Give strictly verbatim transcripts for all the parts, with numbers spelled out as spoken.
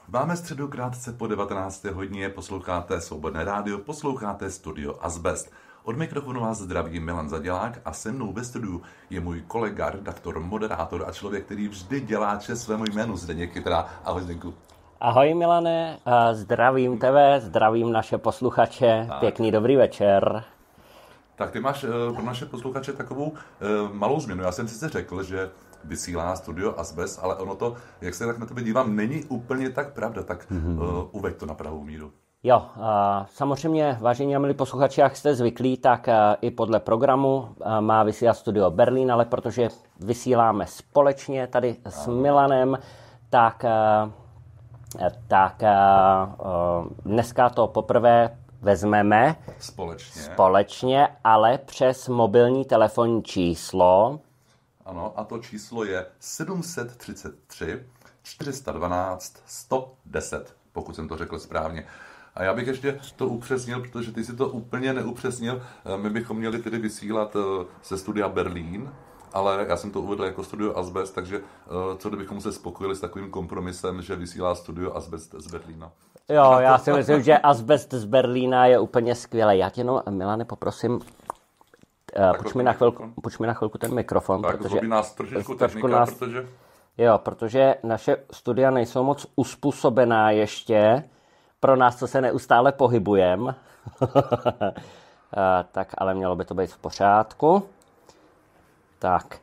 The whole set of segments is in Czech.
Máme středu krátce po devatenácté hodině, posloucháte Svobodné rádio, posloucháte Studio Azbest. Od mikrofonu vás zdraví Milan Zadělák a se mnou ve studiu je můj kolega, redaktor, moderátor a člověk, který vždy dělá čest svému jménu, Zdeněk Kytara. Ahoj, Zdeňku. Ahoj Milane, zdravím tebe, zdravím naše posluchače, tak. Pěkný dobrý večer. Tak ty máš pro naše posluchače takovou malou změnu. Já jsem sice řekl, že vysílá Studio Azbest, ale ono to, jak se tak na tebe dívám, není úplně tak pravda, tak mm-hmm. uh, uveď to na pravou míru. Jo, uh, samozřejmě, vážení a milí posluchači, jak jste zvyklí, tak uh, i podle programu uh, má vysílat Studio Berlín, ale protože vysíláme společně tady ano. s Milanem, tak, uh, tak uh, uh, dneska to poprvé vezmeme společně. společně, ale přes mobilní telefonní číslo. Ano, a to číslo je sedm set třicet tři čtyři sta dvanáct sto deset, pokud jsem to řekl správně. A já bych ještě to upřesnil, protože ty si to úplně neupřesnil. My bychom měli tedy vysílat ze Studia Berlín, ale já jsem to uvedl jako Studio Azbest, takže co kdybychom se spokojili s takovým kompromisem, že vysílá Studio Azbest z Berlína. Jo, já si myslím, že Azbest z Berlína je úplně skvělé. Já tě, no, Milane, poprosím, Půjč mi, na chvilku, půjč mi na chvilku ten mikrofon. Tak, protože nás trošičku technika, nás, protože... Jo, protože naše studia nejsou moc uspůsobená ještě pro nás, co se neustále pohybujeme. Tak, ale mělo by to být v pořádku. Tak,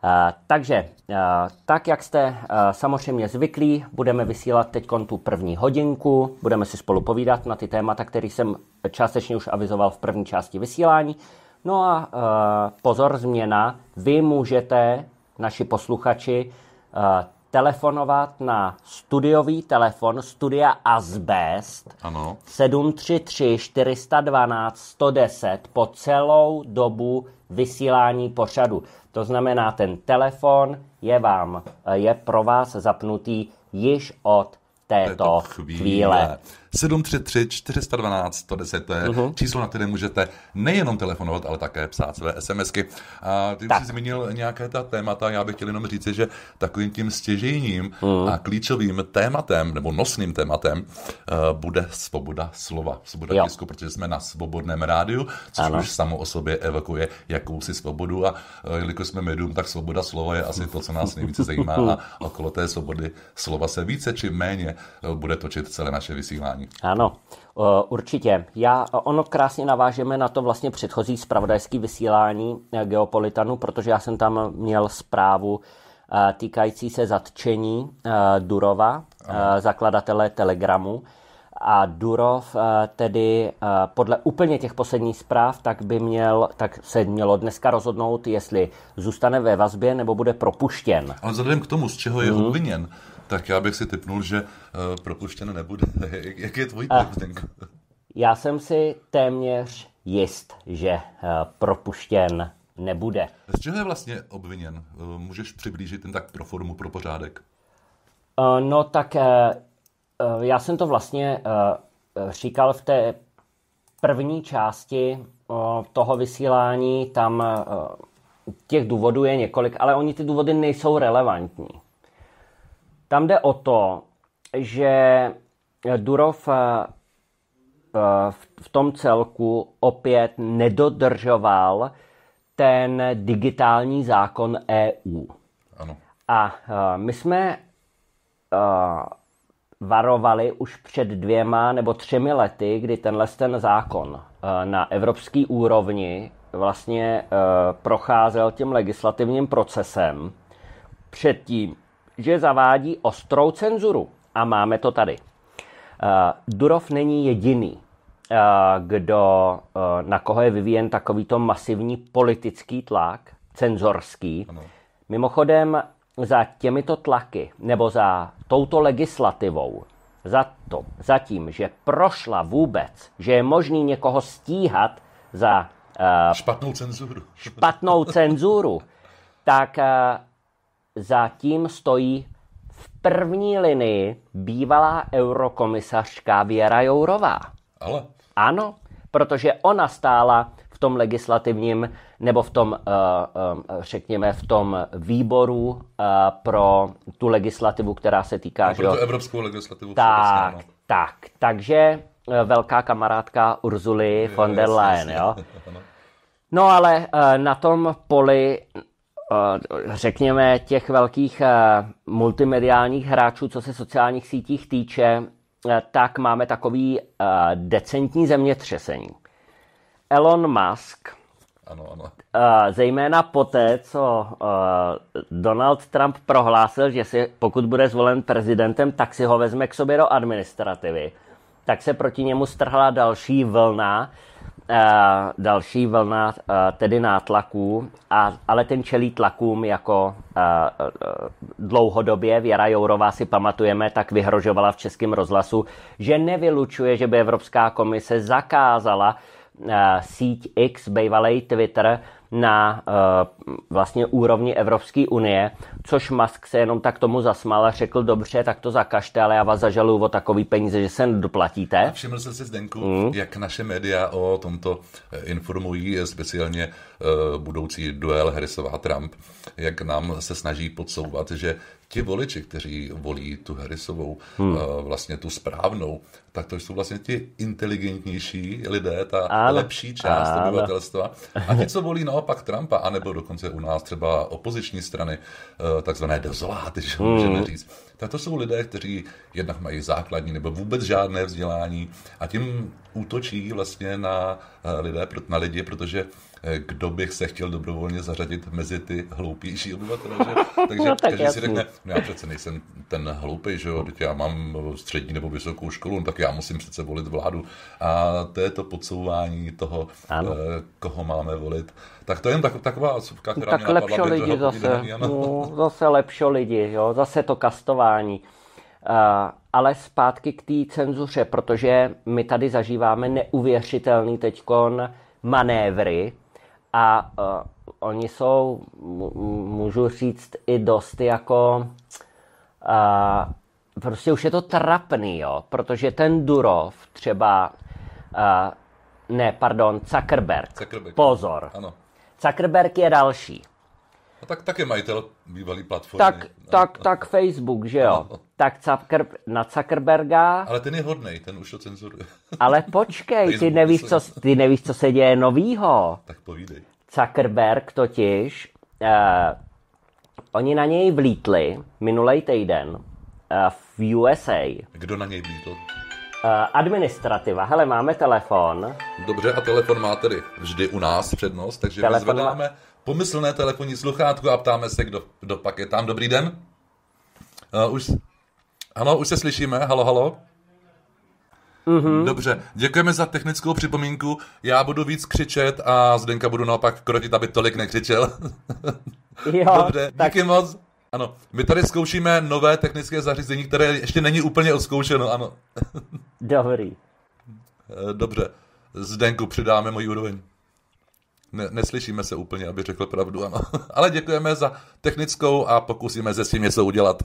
takže, tak jak jste samozřejmě zvyklí, budeme vysílat teď tu první hodinku, budeme si spolu povídat na ty témata, které jsem částečně už avizoval v první části vysílání. No a uh, pozor, změna, vy můžete, naši posluchači, uh, telefonovat na studiový telefon Studia Azbest ano. sedm tři tři čtyři sta dvanáct sto deset po celou dobu vysílání pořadu. To znamená, ten telefon je vám, je pro vás zapnutý již od této, této chvíle. chvíle. sedm tři tři čtyři sta dvanáct sto deset, to je uh-huh. číslo, na které můžete nejenom telefonovat, ale také psát své SMSky. A ty jsi zmínil nějaké ta témata, já bych chtěl jenom říct, že takovým tím stěžejním uh-huh. a klíčovým tématem, nebo nosným tématem, uh, bude svoboda slova, svoboda jo. tisku, protože jsme na Svobodném rádiu, což ano. už samo o sobě evokuje jakousi svobodu a uh, jelikož jsme médium, tak svoboda slova je asi to, co nás nejvíce zajímá a okolo té svobody slova se více či méně uh, bude točit celé naše vysílání. Ano, určitě. Já, ono krásně navážeme na to vlastně předchozí zpravodajské vysílání Geopolitanu, protože já jsem tam měl zprávu týkající se zatčení Durova, ano. zakladatele Telegramu. A Durov tedy podle úplně těch posledních zpráv, tak by měl, tak se mělo dneska rozhodnout, jestli zůstane ve vazbě nebo bude propuštěn. Ale vzhledem k tomu, z čeho je mm. obviněn, tak já bych si tipnul, že uh, propuštěn nebude. Jak je tvůj tip? Já jsem si téměř jist, že uh, propuštěn nebude. Z čeho je vlastně obviněn? Uh, můžeš přiblížit ten tak pro formu, pro pořádek? Uh, no tak uh, uh, já jsem to vlastně uh, říkal v té první části uh, toho vysílání. Tam uh, těch důvodů je několik, ale oni ty důvody nejsou relevantní. Tam jde o to, že Durov v tom celku opět nedodržoval ten digitální zákon E U. Ano. A my jsme varovali už před dvěma nebo třemi lety, kdy tenhle ten zákon na evropské úrovni vlastně procházel tím legislativním procesem předtím, že zavádí ostrou cenzuru. A máme to tady. Uh, Durov není jediný, uh, kdo, uh, na koho je vyvíjen takovýto masivní politický tlak, cenzorský. Ano. Mimochodem, za těmito tlaky, nebo za touto legislativou, za to, za tím, že prošla vůbec, že je možný někoho stíhat za uh, špatnou cenzuru, špatnou cenzuru, tak uh, zatím stojí v první linii bývalá eurokomisařka Věra Jourová. Ale? Ano, protože ona stála v v tom legislativním nebo v tom, řekněme, v tom výboru pro tu legislativu, která se týká... A pro tu evropskou legislativu. Tak, tak. Takže velká kamarádka Urzuly von der Leyen, jo. No ale na tom poli, řekněme, těch velkých multimediálních hráčů, co se sociálních sítích týče, tak máme takový decentní zemětřesení. Elon Musk, ano, ano. zejména poté, co Donald Trump prohlásil, že si, pokud bude zvolen prezidentem, tak si ho vezme k sobě do administrativy, tak se proti němu strhla další vlna, další vlna tedy nátlaků, a, ale ten čelí tlakům jako dlouhodobě. Věra Jourová, si pamatujeme, tak vyhrožovala v Českém rozhlasu, že nevylučuje, že by Evropská komise zakázala síť X, bývalý Twitter, na uh, vlastně úrovni Evropské unie, což Musk se jenom tak tomu zasmál a řekl, dobře, tak to zakažte, ale já vás zažaluju o takový peníze, že se nedoplatíte. A všiml jsem si, Zdenku, mm. jak naše média o tomto informují, speciálně uh, budoucí duel Harrisová Trump, jak nám se snaží podsouvat, že ti voliči, kteří volí tu Harrisovou, hmm. uh, vlastně tu správnou, tak to jsou vlastně ti inteligentnější lidé, ta ano. lepší část ano. obyvatelstva. A ti, co volí naopak Trumpa, anebo dokonce u nás třeba opoziční strany, uh, takzvané dezoláty, že hmm. můžeme říct, tak to jsou lidé, kteří jednak mají základní nebo vůbec žádné vzdělání a tím útočí vlastně na uh, lidé, na lidi, protože kdo bych se chtěl dobrovolně zařadit mezi ty hloupější obyvatele, že? Takže no, tak každý jasný. Si řekne, no já přece nejsem ten hloupej, že jo, teď já mám střední nebo vysokou školu, no tak já musím přece volit vládu. A to je to podsouvání toho, ano. koho máme volit. Tak to je jen tak, taková vsuvka, která tak mě napadla. Tak lepší lidi zase, no, zase lepší lidi, jo, zase to kastování. Uh, ale zpátky k té cenzuře, protože my tady zažíváme neuvěřitelný teďkon manévry, a uh, oni jsou, m- můžu říct, i dost jako, uh, prostě už je to trapný, jo, protože ten Durov třeba, uh, ne, pardon, Zuckerberg, Zuckerberg. Pozor, ano. Zuckerberg je další. A tak, tak je majitel bývalý platformy. Tak, no. tak, tak Facebook, že jo. No. Tak Zucker, na Zuckerberga... Ale ten je hodnej, ten už to cenzuruje. Ale počkej, ty nevíš, co, ty nevíš, co se děje novýho. Tak povídej. Zuckerberg totiž, uh, oni na něj vlítli minulej týden uh, v U S A. Kdo na něj vlítl? Uh, administrativa. Hele, máme telefon. Dobře, a telefon má tedy vždy u nás přednost, takže telefon vyzvedáme má... pomyslné telefonní sluchátko a ptáme se, kdo, kdo pak je tam. Dobrý den. Uh, už... Ano, už se slyšíme. Halo, halo. Mm-hmm. Dobře, děkujeme za technickou připomínku. Já budu víc křičet a Zdenka budu naopak krotit, aby tolik nekřičel. Jo, dobře, tak... díky moc. Ano, my tady zkoušíme nové technické zařízení, které ještě není úplně odzkoušeno, ano. Dobrý. Dobře, Zdenku, přidáme můj úroveň. Ne, neslyšíme se úplně, aby řekl pravdu, ano. Ale děkujeme za technickou a pokusíme se s tím něco udělat.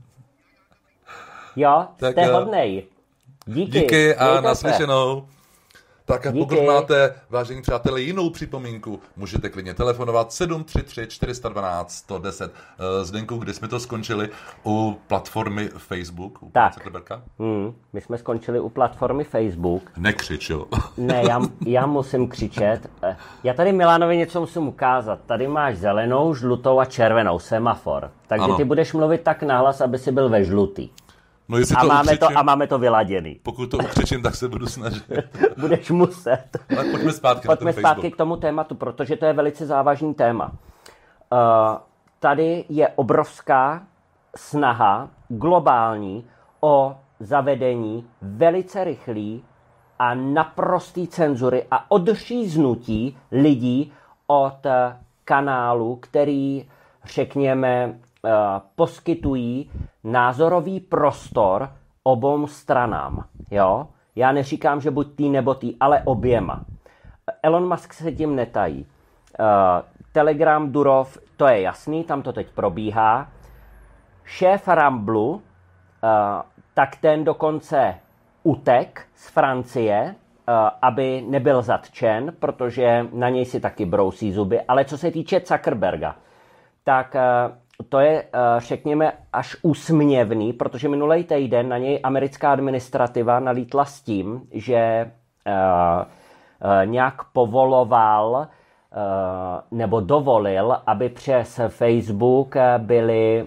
Jo, tak, jste hodnej. Díky. Díky a naslyšenou. Tak a pokud máte, vážení přátelé, jinou připomínku, můžete klidně telefonovat sedm tři tři čtyři jedna dva jedna nula deset. Zdenku, kdy jsme to skončili? U platformy Facebook? U tak, hmm, my jsme skončili u platformy Facebook. Nekřičil. Ne, já, já musím křičet. Já tady Milanovi něco musím ukázat. Tady máš zelenou, žlutou a červenou, semafor. Takže ano. Ty budeš mluvit tak nahlas, aby si byl ve žlutý. No, a, to máme to, a máme to vyladěný. Pokud to ukřičím, tak se budu snažit. Budeš muset. Ale pojďme zpátky, pojďme na ten zpátky Facebook. K tomu tématu, protože to je velice závažný téma. Uh, tady je obrovská snaha globální o zavedení velice rychlý a naprostý cenzury a odříznutí lidí od kanálu, který, řekněme, poskytují názorový prostor obou stranám. Jo? Já neříkám, že buď tý nebo tý, ale oběma. Elon Musk se tím netají. Uh, Telegram, Durov, to je jasný, tam to teď probíhá. Šéf Ramblu, uh, tak ten dokonce utek z Francie aby nebyl zatčen, protože na něj si taky brousí zuby. Ale co se týče Zuckerberga, tak to je, řekněme, až úsměvný, protože minulý týden na něj americká administrativa nalítla s tím, že nějak povoloval nebo dovolil, aby přes Facebook byli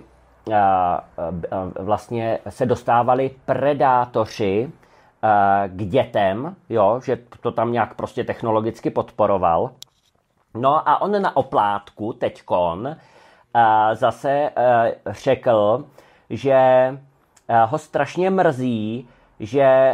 vlastně se dostávali predátoři k dětem, jo, že to tam nějak prostě technologicky podporoval. No a on na oplátku teďkon zase řekl, že ho strašně mrzí, že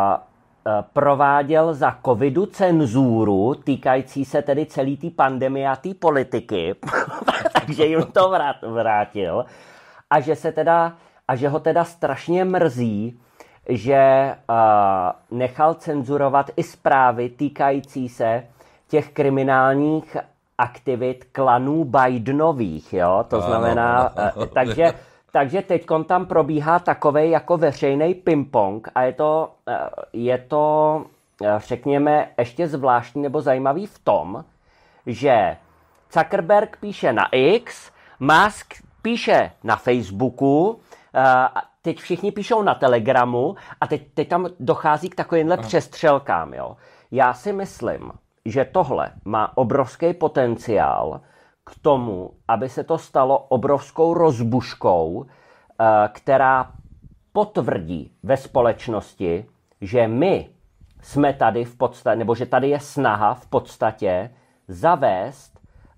prováděl za covidu cenzuru týkající se tedy celý té pandemie a té politiky, takže jim to vrátil a že se teda a že ho teda strašně mrzí, že uh, nechal cenzurovat i zprávy týkající se těch kriminálních aktivit klanů Bidenových, jo, to znamená, uh, takže Takže teďkon tam probíhá takovej jako veřejný ping-pong a je to, je to, řekněme, ještě zvláštní nebo zajímavý v tom, že Zuckerberg píše na X, Musk píše na Facebooku, teď všichni píšou na Telegramu a teď, teď tam dochází k takovýmhle přestřelkám. Jo. Já si myslím, že tohle má obrovský potenciál k tomu, aby se to stalo obrovskou rozbuškou, která potvrdí ve společnosti, že my jsme tady v podstatě, nebo že tady je snaha v podstatě zavést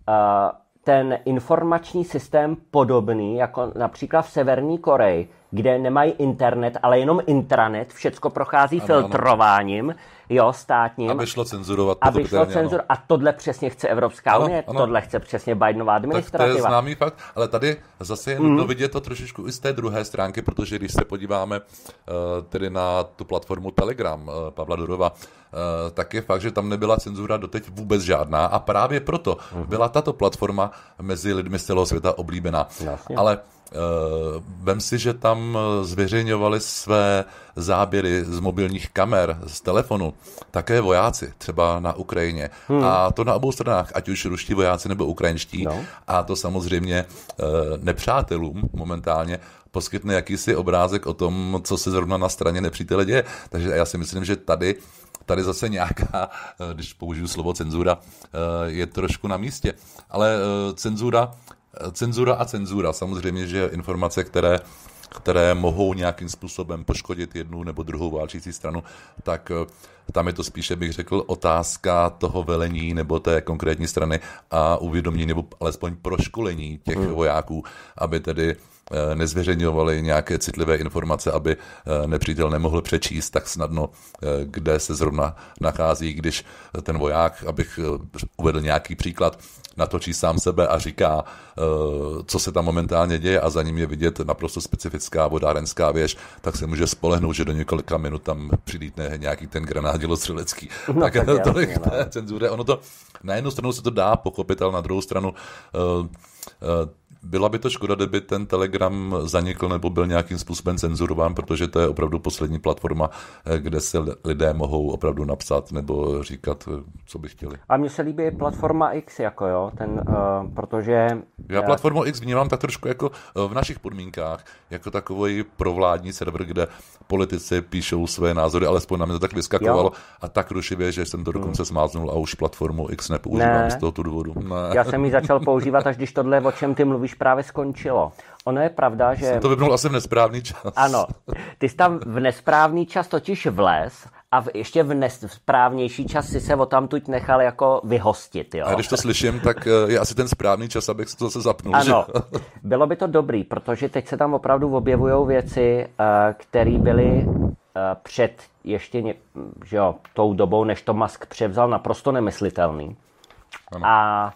ten informační systém podobný, jako například v Severní Koreji, kde nemají internet, ale jenom intranet, všecko prochází ano, filtrováním, ano. jo, státním. Aby šlo cenzurovat. Aby šlo cenzur, a tohle přesně chce Evropská ano, unie, ano. tohle chce přesně Bidenova administrativa. Tak to je známý fakt, ale tady zase je nutno mm. vidět to trošičku i z té druhé stránky, protože když se podíváme uh, tedy na tu platformu Telegram uh, Pavla Durova, uh, tak je fakt, že tam nebyla cenzura doteď vůbec žádná a právě proto mm. byla tato platforma mezi lidmi z celého světa oblíbená. Jasně. Ale Uh, vem si, že tam zveřejňovali své záběry z mobilních kamer, z telefonu, také vojáci, třeba na Ukrajině. Hmm. A to na obou stranách, ať už ruští vojáci nebo ukrajinští. No. A to samozřejmě uh, nepřátelům momentálně poskytne jakýsi obrázek o tom, co se zrovna na straně nepřítele děje. Takže já si myslím, že tady Tady zase nějaká, když použiju slovo cenzura, je trošku na místě. Ale cenzura Cenzura a cenzura. Samozřejmě, že informace, které, které mohou nějakým způsobem poškodit jednu nebo druhou válčící stranu, tak tam je to spíše, bych řekl, otázka toho velení nebo té konkrétní strany a uvědomění nebo alespoň proškolení těch hmm. vojáků, aby tedy nezveřejňovali nějaké citlivé informace, aby nepřítel nemohl přečíst tak snadno, kde se zrovna nachází, když ten voják, abych uvedl nějaký příklad, natočí sám sebe a říká, co se tam momentálně děje a za ním je vidět naprosto specifická vodárenská věž, tak se může spolehnout, že do několika minut tam přilítne nějaký ten granát dělostřelecký. No, tak, tak tolik té cenzuře. Ono to, na jednu stranu se to dá pochopit, ale na druhou stranu uh, uh, byla by to škoda, kdyby ten Telegram zanikl nebo byl nějakým způsobem cenzurován, protože to je opravdu poslední platforma, kde se lidé mohou opravdu napsat nebo říkat, co by chtěli. A mně se líbí platforma X, jako jo, ten, uh, protože... Já platformu X vnímám tak trošku jako v našich podmínkách, jako takový provládní server, kde politici píšou své názory, alespoň na mě to tak vyskakovalo jo. a tak rušivě, že jsem to dokonce smáznul a už platformu X nepoužívám ne. z tohoto důvodu. Ne. Já jsem ji začal používat, až když tohle, o čem ty mluvíš, právě skončilo. Ono je pravda, že... Jsem to vypnul asi v nesprávný čas. Ano. Ty jsi tam v nesprávný čas totiž vlez a v, ještě v nesprávnější čas si se odtamtud nechal jako vyhostit. Jo? A když to slyším, tak je asi ten správný čas, abych si to zase zapnul. Ano. Že? Bylo by to dobrý, protože teď se tam opravdu objevují věci, které byly před ještě že jo, tou dobou, než to Musk převzal, naprosto nemyslitelný. Ano. A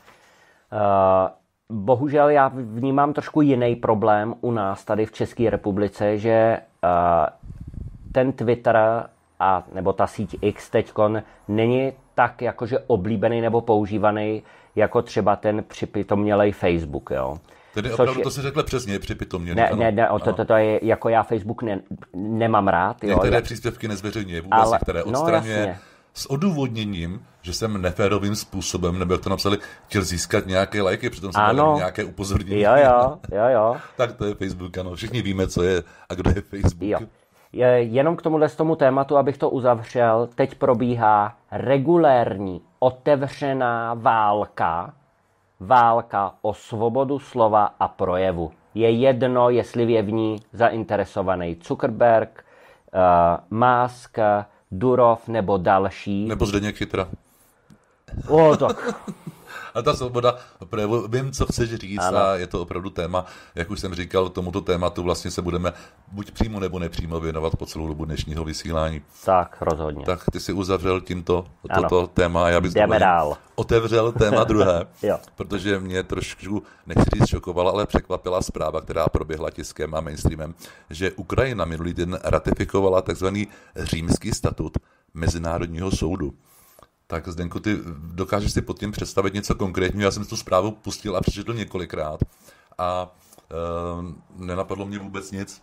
uh, bohužel já vnímám trošku jiný problém u nás tady v České republice, že uh, ten Twitter a nebo ta síť X teďkon není tak jakože oblíbený nebo používaný jako třeba ten připitomnělej Facebook, jo. Tedy opravdu, to si řekl přesně, připitomně. Ne, ne, ne, to, to, to je, jako já Facebook ne, nemám rád. Jo. Některé příspěvky nezveřejňuje vůbec, ale, které odstraňuje, no, s odůvodněním, že jsem neférovým způsobem, nebo jak to napsali, chtěl získat nějaké lajky, přitom jsem dal nějaké upozornění. Jo, jo, jo, jo. Tak to je Facebook, ano. Všichni víme, co je a kdo je Facebook. Jo. Jenom k tomuhle z tomu tématu, abych to uzavřel, teď probíhá regulérní, otevřená válka, válka o svobodu slova a projevu. Je jedno, jestli je v ní zainteresovaný Zuckerberg, uh, Musk, Durov nebo další. Nebo Zdeněk Chytra. O, tak. A ta svoboda projevu, vím, co chceš říct, ano. A je to opravdu téma, jak už jsem říkal, tomuto tématu vlastně se budeme buď přímo nebo nepřímo věnovat po celou dobu dnešního vysílání. Tak, rozhodně. Tak ty si uzavřel tímto toto téma a já bych dál. otevřel téma druhé, jo. Protože mě trošku, nechci říct šokovala, ale překvapila zpráva, která proběhla tiskem a mainstreamem, že Ukrajina minulý den ratifikovala takzvaný Římský statut Mezinárodního soudu. Tak Zdenku, ty dokážeš si pod tím představit něco konkrétního? Já jsem tu zprávu pustil a přečetl několikrát a e, nenapadlo mě vůbec nic.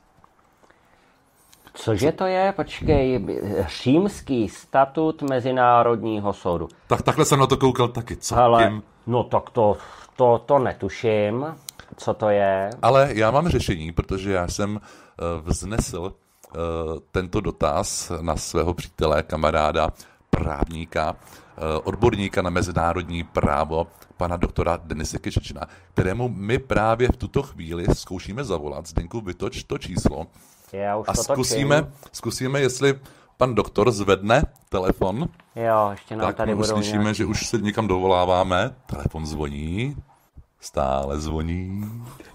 Cože to je? Počkej, Římský statut Mezinárodního soudu. Tak takhle jsem na to koukal taky. Co Ale, tím? No tak to, to, to netuším, co to je. Ale já mám řešení, protože já jsem uh, vznesl uh, tento dotaz na svého přítele, kamaráda, právníka, odborníka na mezinárodní právo, pana doktora Denise Kyšečina, kterému my právě v tuto chvíli zkoušíme zavolat. Zdenku, vytoč to číslo. Já už a to zkusíme, zkusíme, jestli pan doktor zvedne telefon. Jo, ještě nám tak tady budou slyšíme, nějaký... že už se někam dovoláváme. Telefon zvoní. Stále zvoní.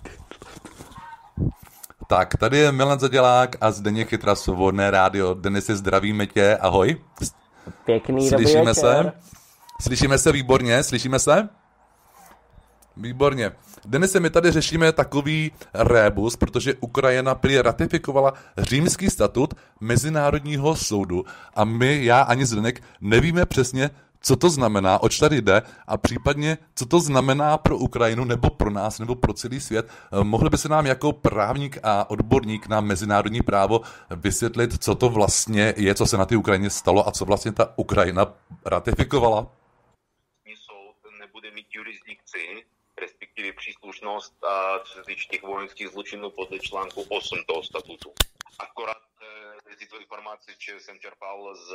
Tak, tady je Milan Zadělák a Zdeněk Chytra, Svobodné rádio. Denisi, zdravíme tě, ahoj. Pěkný dobrý Slyšíme večer. se? Slyšíme se výborně, slyšíme se? Výborně. Denise, my tady řešíme takový rébus, protože Ukrajina prý ratifikovala Římský statut Mezinárodního soudu a my, já ani Zdeněk, nevíme přesně, co to znamená, oč tady jde a případně, co to znamená pro Ukrajinu nebo pro nás nebo pro celý svět. Mohli by se nám jako právník a odborník na mezinárodní právo vysvětlit, co to vlastně je, co se na té Ukrajině stalo a co vlastně ta Ukrajina ratifikovala? Soud nebude mít jurisdikci, respektive příslušnost, a co se týče těch vojenských zločinů podle článku osm toho statutu. Akorát tyto informace jsem čerpal z,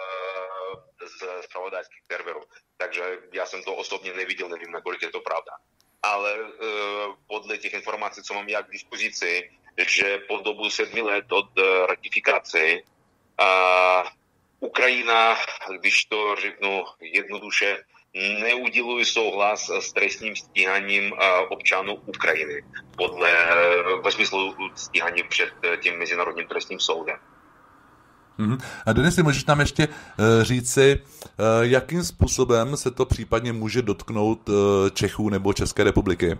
z zpravodajských serverů, takže já jsem to osobně neviděl, nevím, nakolik je to pravda. Ale podle těch informací, co mám já k dispozici, že po dobu sedmi let od ratifikace Ukrajina, když to řeknu jednoduše, neudělují souhlas s trestním stíhaním občanů Ukrajiny podle, ve smyslu stíhání před tím Mezinárodním trestním soudem. Mm-hmm. A Denisi, můžeš nám ještě uh, říci, uh, jakým způsobem se to případně může dotknout uh, Čechů nebo České republiky?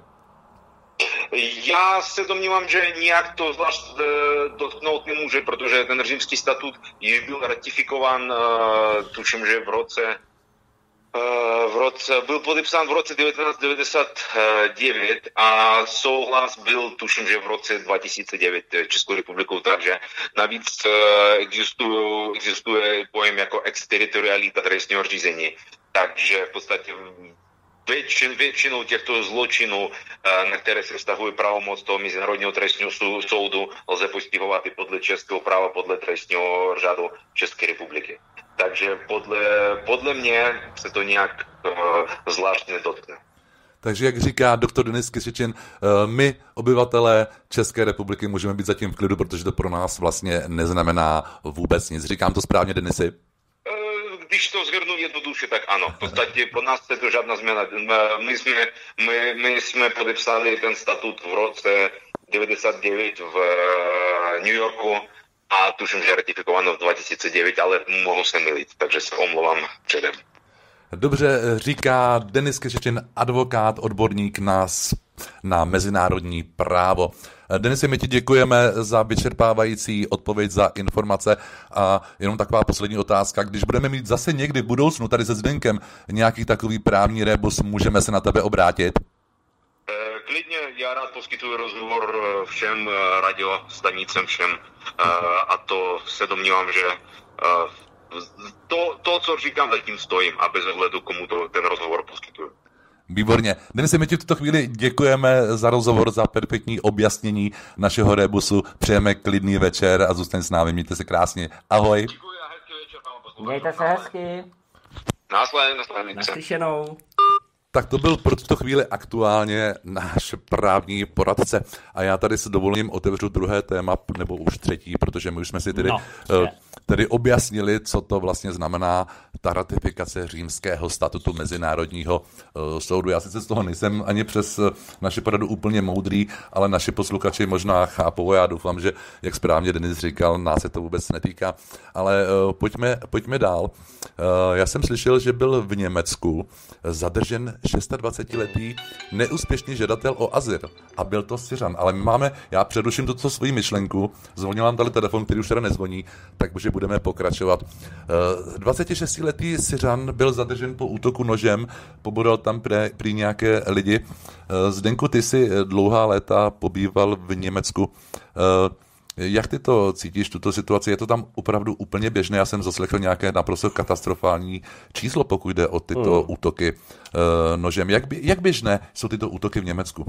Já se domnívám, že nějak to zvlášť uh, dotknout nemůže, protože ten Římský statut již byl ratifikován, uh, tuším, že v roce v roce, byl podepsán v roce devatenáct devadesát devět a souhlas byl, tuším, že v roce dva tisíce devět Českou republikou, takže navíc existuje, existuje pojem jako exteritorialita trestního řízení, takže v podstatě většin, většinou těchto zločinů, na které se vztahuje pravomoc toho Mezinárodního trestního soudu, lze postihovat i podle českého práva, podle trestního řádu České republiky. Takže podle, podle mě se to nějak uh, zvlášť nedotkne. Takže jak říká doktor Denis Kyšečin, uh, my, obyvatelé České republiky, můžeme být zatím v klidu, protože to pro nás vlastně neznamená vůbec nic. Říkám to správně, Denisi? Uh, když to shrnu jednoduše, tak ano. V podstatě pro nás je to žádná změna. My jsme, my, my jsme podepsali ten statut v roce devadesát devět v uh, New Yorku, a tuším, že je ratifikováno v dva tisíce devět, ale mohu se milit, takže se omlouvám předem. Dobře, říká Denis Kyšečin, advokát, odborník na, na mezinárodní právo. Denisi, my ti děkujeme za vyčerpávající odpověď, za informace a jenom taková poslední otázka. Když budeme mít zase někdy v budoucnu tady se Zdenkem nějaký takový právní rebus, můžeme se na tebe obrátit? Klidně, já rád poskytuji rozhovor všem radiostanicem, všem a to se domnívám, že to, to, co říkám, zatím stojím a bez ohledu, komu to ten rozhovor poskytuju. Výborně. Denisi, my ti v tuto chvíli děkujeme za rozhovor, za perfektní objasnění našeho rebusu. Přejeme klidný večer a zůstaň s námi. Mějte se krásně. Ahoj. Děkuji a hezký večer. Mějte se hezky. Následně, následně. Naslyšenou. Tak to byl pro tuto chvíli aktuálně náš právní poradce. A já tady se dovolím otevřu druhé téma, nebo už třetí, protože my už jsme si tedy, no, tedy objasnili, co to vlastně znamená ta ratifikace Římského statutu Mezinárodního uh, soudu. Já sice z toho nejsem ani přes naši poradu úplně moudrý, ale naši posluchači možná chápou. Já doufám, že, jak správně Denis říkal, nás se to vůbec netýká. Ale uh, pojďme, pojďme dál. Uh, já jsem slyšel, že byl v Německu zadržen dvacetišestiletý neúspěšný žadatel o azyl a byl to Syřan. Ale my máme, já přeruším tuto svoji myšlenku, zvonil nám tady telefon, který už teda nezvoní, takže budeme pokračovat. dvacetišestiletý Syřan byl zadržen po útoku nožem, pobodal tam prý, prý nějaké lidi. Zdenku, ty jsi dlouhá léta pobýval v Německu. Jak ty to cítíš, tuto situaci? Je to tam opravdu úplně běžné? Já jsem zaslechl nějaké naprosto katastrofální číslo, pokud jde o tyto hmm. útoky uh, nožem. Jak, jak běžné jsou tyto útoky v Německu?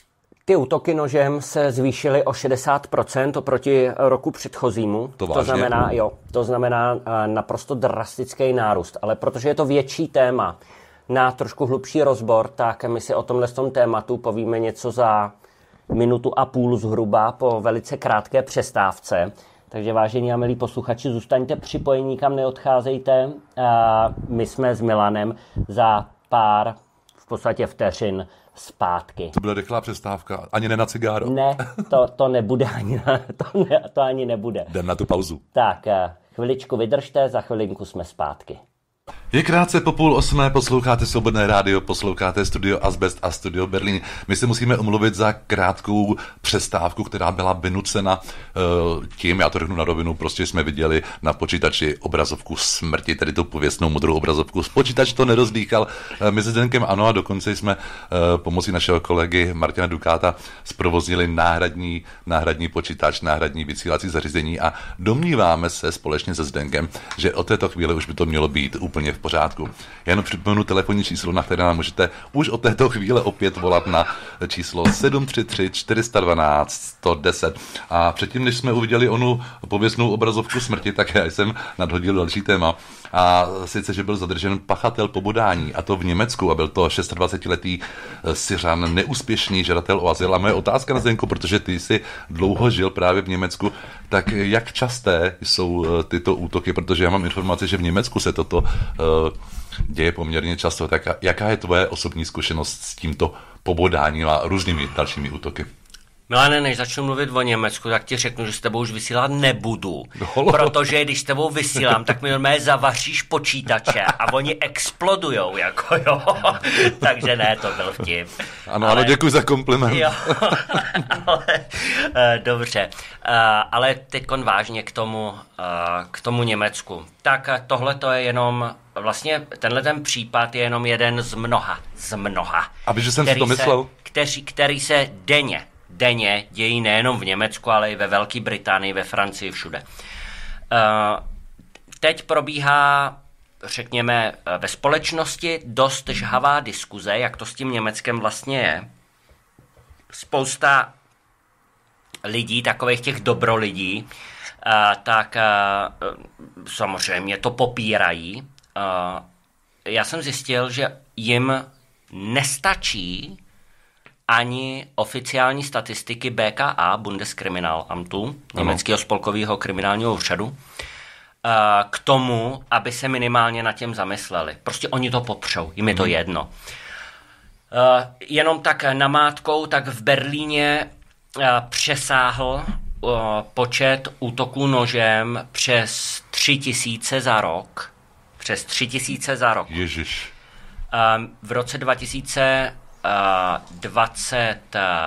Ty útoky nožem se zvýšily o šedesát procent oproti roku předchozímu. To, to znamená, jo, to znamená uh, naprosto drastický nárůst. Ale protože je to větší téma na trošku hlubší rozbor, tak my si o tomhle tom tématu povíme něco za minutu a půl zhruba po velice krátké přestávce. Takže vážení a milí posluchači, zůstaňte připojení, nikam neodcházejte. A my jsme s Milanem za pár, v podstatě vteřin zpátky. To byla rychlá přestávka, ani ne na cigáro. Ne, to, to nebude, ani na, to, ne, to ani nebude. Jdem na tu pauzu. Tak, chviličku vydržte, za chvilinku jsme zpátky. Je krátce po půl osmé, posloucháte Svobodné rádio, posloucháte Studio Asbest a Studio Berlín. My se musíme omluvit za krátkou přestávku, která byla vynucena uh, tím, já to řeknu na rovinu, prostě jsme viděli na počítači obrazovku smrti, tedy tu pověstnou modrou obrazovku. Počítač to nerozdýchal, uh, my se Zdenkem ano, a dokonce jsme uh, pomocí našeho kolegy Martina Dukáta zprovoznili náhradní, náhradní počítač, náhradní vysílací zařízení a domníváme se společně se Zdenkem, že od této chvíle už by to mělo být úplně v pořádku. Já jenom připomenu telefonní číslo, na které nám můžete už od této chvíle opět volat na číslo sedm tři tři čtyři jedna dva jedna nula deset. A předtím, než jsme uviděli onu pověstnou obrazovku smrti, tak já jsem nadhodil další téma. A sice, že byl zadržen pachatel pobodání, a to v Německu, a byl to dvacetišestiletý Syřan, neúspěšný žadatel o azyl. A moje otázka na Zdenko, protože ty jsi dlouho žil právě v Německu, tak jak časté jsou tyto útoky, protože já mám informaci, že v Německu se toto uh, děje poměrně často. Tak jaká je tvoje osobní zkušenost s tímto pobodáním a různými dalšími útoky? Milane, než začnu mluvit o Německu, tak ti řeknu, že s tebou už vysílat nebudu, no. Protože když s tebou vysílám, tak mi normálně zavaříš počítače a oni explodujou, jako jo. Takže ne, to byl vtip. Ano, ale děkuji za kompliment. Jo, ale, dobře, ale teďkon vážně k tomu, k tomu Německu. Tak tohle to je jenom, vlastně tenhle ten případ je jenom jeden z mnoha, z mnoha. Aby že jsem si to myslel? Se, který, který se denně, denně dějí nejenom v Německu, ale i ve Velké Británii, ve Francii, všude. Teď probíhá, řekněme, ve společnosti dost žhavá diskuze, jak to s tím Německem vlastně je. Spousta lidí, takových těch dobrolidí, tak samozřejmě to popírají. Já jsem zjistil, že jim nestačí ani oficiální statistiky B K A, Bundeskriminalamtu, německého spolkového kriminálního úřadu, k tomu, aby se minimálně nad tím zamysleli. Prostě oni to popřou, jim je to jedno. Jenom tak namátkou, tak v Berlíně přesáhl počet útoků nožem přes tři tisíce za rok. Přes tři tisíce za rok. Ježiš. V roce dva tisíce dvacet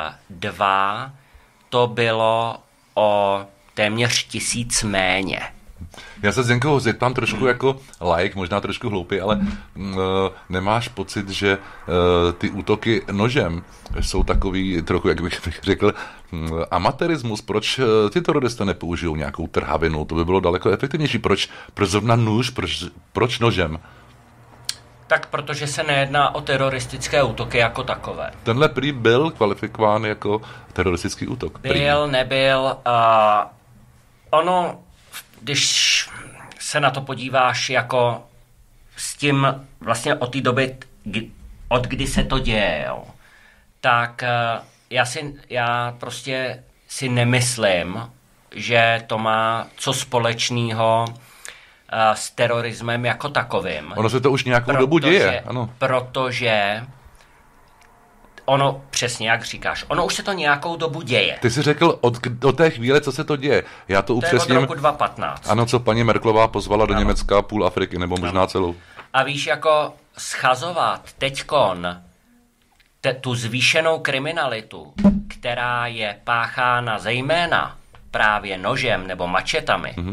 dva to bylo o téměř tisíc méně. Já se Zdenko zeptám trošku jako like, možná trošku hloupý, ale uh, nemáš pocit, že uh, ty útoky nožem jsou takový trochu, jak bych řekl, um, amatérismus? Proč uh, ty teroristé nepoužijou nějakou trhavinu? To by bylo daleko efektivnější. Proč, proč zrovna nůž? Proč, proč nožem? Tak protože se nejedná o teroristické útoky jako takové. Tenhle prý byl kvalifikován jako teroristický útok. Prý. Byl, nebyl. Uh, ono, když se na to podíváš jako s tím vlastně od té doby, od kdy se to děje, jo, tak uh, já, si, já prostě si nemyslím, že to má co společného s terorismem jako takovým. Ono se to už nějakou protože, dobu děje. Ano. Protože ono, přesně jak říkáš, ono už se to nějakou dobu děje. Ty jsi řekl od, od té chvíle, co se to děje. Já to upřesním. To je od roku dva tisíce patnáct. Ano, co paní Merkelová pozvala do ano. Německa půl Afriky, nebo možná ano. celou. A víš, jako schazovat teďkon te, tu zvýšenou kriminalitu, která je páchána zejména právě nožem nebo mačetami, mm-hmm.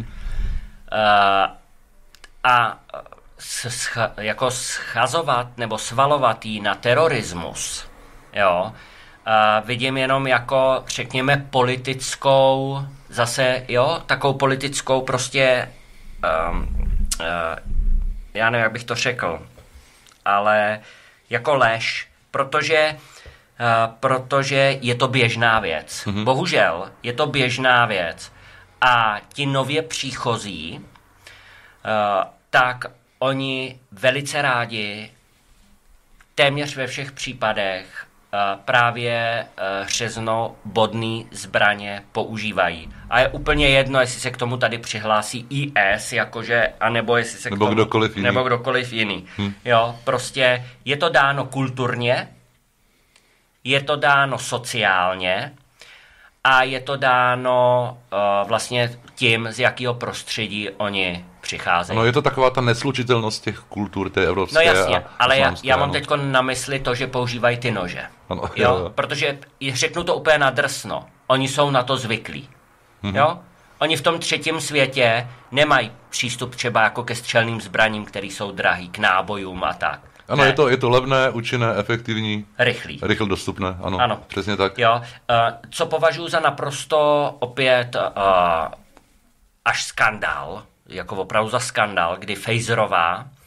uh, a scha, jako schazovat nebo svalovat jí na terorismus, jo, a vidím jenom jako, řekněme, politickou, zase, jo, takovou politickou prostě, um, uh, já nevím, jak bych to řekl, ale jako lež, protože, uh, protože je to běžná věc. Mm-hmm. Bohužel je to běžná věc a ti nově příchozí, uh, tak oni velice rádi téměř ve všech případech uh, právě uh, řeznobodný zbraně používají. A je úplně jedno, jestli se k tomu tady přihlásí I S, jakože, anebo jestli se nebo k tomu, kdokoliv jiný. Nebo kdokoliv jiný. Hm. Jo, prostě je to dáno kulturně, je to dáno sociálně a je to dáno uh, vlastně tím, z jakého prostředí oni přicházejí. No je to taková ta neslučitelnost těch kultur, té evropské. No jasně, ale já, já mám no. teď na mysli to, že používají ty nože. Ano, jo? jo, jo. Protože řeknu to úplně nadrsno, oni jsou na to zvyklí. Mm-hmm. Jo? Oni v tom třetím světě nemají přístup třeba jako ke střelným zbraním, které jsou drahý, k nábojům a tak. Ano, je to, je to levné, účinné, efektivní. Rychlý. Rychle dostupné, ano, ano. Přesně tak. Jo. Co považuji za naprosto opět uh, až skandál, jako opravdu za skandál, kdy Faeserová, uh,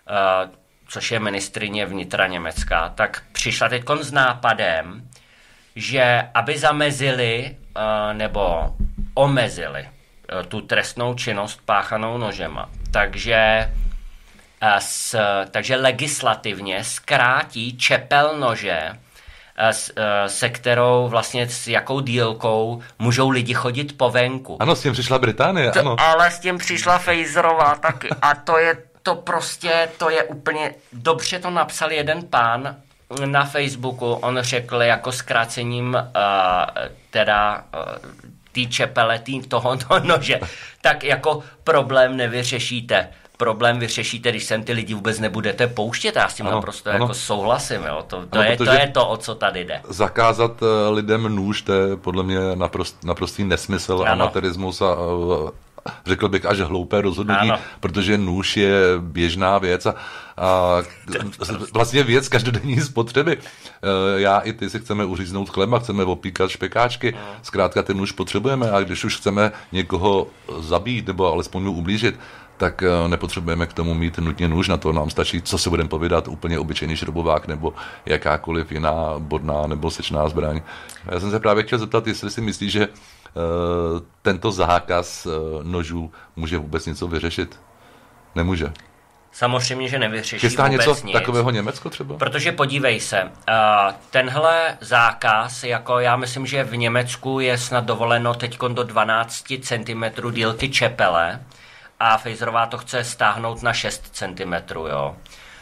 což je ministryně vnitra Německa, tak přišla teďkon s nápadem, že aby zamezili uh, nebo omezili uh, tu trestnou činnost páchanou nožema, takže S, takže legislativně zkrátí čepel nože, s, se kterou vlastně s jakou dílkou můžou lidi chodit po venku. Ano, s tím přišla Británie, to, ano. Ale s tím přišla Faeserová taky. A to je to prostě, to je úplně, dobře to napsal jeden pán na Facebooku, on řekl jako zkrácením uh, teda uh, tý čepele, tý tohoto nože, tak jako problém nevyřešíte. Problém vyřešíte, když sem ty lidi vůbec nebudete pouštět. Já s tím ano, naprosto ano. jako souhlasím. Jo. To, to, ano, je, to je to, o co tady jde. Zakázat lidem nůž, to je podle mě naprost, naprostý nesmysl, ano. amatérismus a řekl bych až hloupé rozhodnutí, ano. protože nůž je běžná věc a, a vlastně věc každodenní spotřeby. Já i ty si chceme uříznout chleba, chceme opíkat špekáčky, ano. zkrátka ten nůž potřebujeme a když už chceme někoho zabít nebo alespoň mu ublížit, tak nepotřebujeme k tomu mít nutně nůž, na to nám stačí, co si budeme povídat, úplně obyčejný šrobovák nebo jakákoliv jiná bodná nebo sečná zbraň. Já jsem se právě chtěl zeptat, jestli si myslíš, že uh, tento zákaz uh, nožů může vůbec něco vyřešit? Nemůže. Samozřejmě, že nevyřeší Chystá vůbec něco nic. Takového Německo třeba? Protože podívej se, uh, tenhle zákaz, jako já myslím, že v Německu je snad dovoleno teďkon do dvanáct centimetrů dílky čepele, a Faeserová to chce stáhnout na šest centimetrů, jo.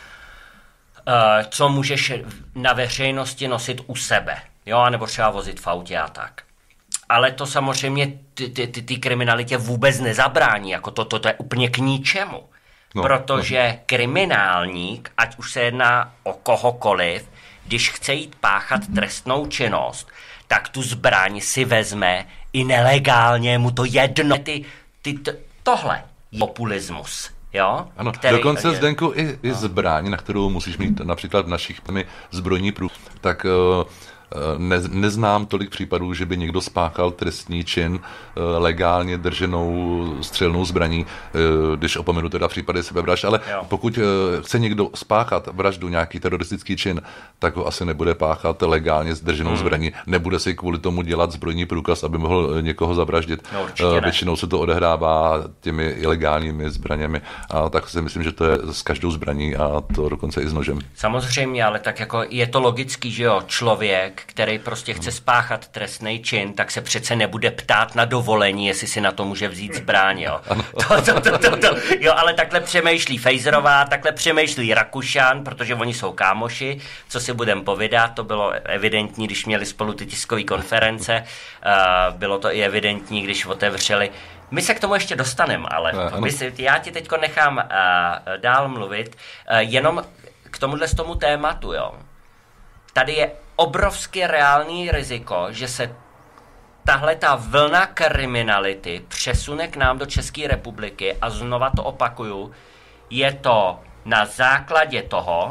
E, co můžeš na veřejnosti nosit u sebe, jo, anebo třeba vozit v autě a tak. Ale to samozřejmě ty, ty, ty, ty kriminalitě vůbec nezabrání, jako to, to, to je úplně k ničemu. No, protože no. kriminálník, ať už se jedná o kohokoliv, když chce jít páchat trestnou činnost, tak tu zbraň si vezme i nelegálně, mu to jedno. Ty, ty, ty tohle je populismus. Jo? Ano, který, dokonce je... Zdenku i, i zbraň, na kterou musíš mít například v našich zbrojní prův, tak uh, Ne, neznám tolik případů, že by někdo spáchal trestný čin legálně drženou střelnou zbraní, když opomenu teda případy sebevražd, ale jo. pokud chce někdo spáchat vraždu, nějaký teroristický čin, tak ho asi nebude páchat legálně s drženou hmm. zbraní. Nebude si kvůli tomu dělat zbrojní průkaz, aby mohl někoho zavraždit. No, většinou se to odehrává těmi ilegálními zbraněmi a tak si myslím, že to je s každou zbraní a to dokonce i s nožem. Samozřejmě, ale tak jako je to logický, že jo, člověk, který prostě chce spáchat trestný čin, tak se přece nebude ptát na dovolení, jestli si na to může vzít zbraň, jo. To, to, to, to, to. Jo, ale takhle přemýšlí Fejzerová, takhle přemýšlí Rakušan, protože oni jsou kámoši, co si budeme povídat, to bylo evidentní, když měli spolu ty tiskové konference, uh, bylo to i evidentní, když otevřeli. My se k tomu ještě dostaneme, ale ne, si, já ti teďko nechám uh, dál mluvit, uh, jenom k tomuhle z tomu tématu, jo. Tady je obrovské reálný riziko, že se tahle ta vlna kriminality přesune k nám do České republiky a znova to opakuju, je to na základě toho,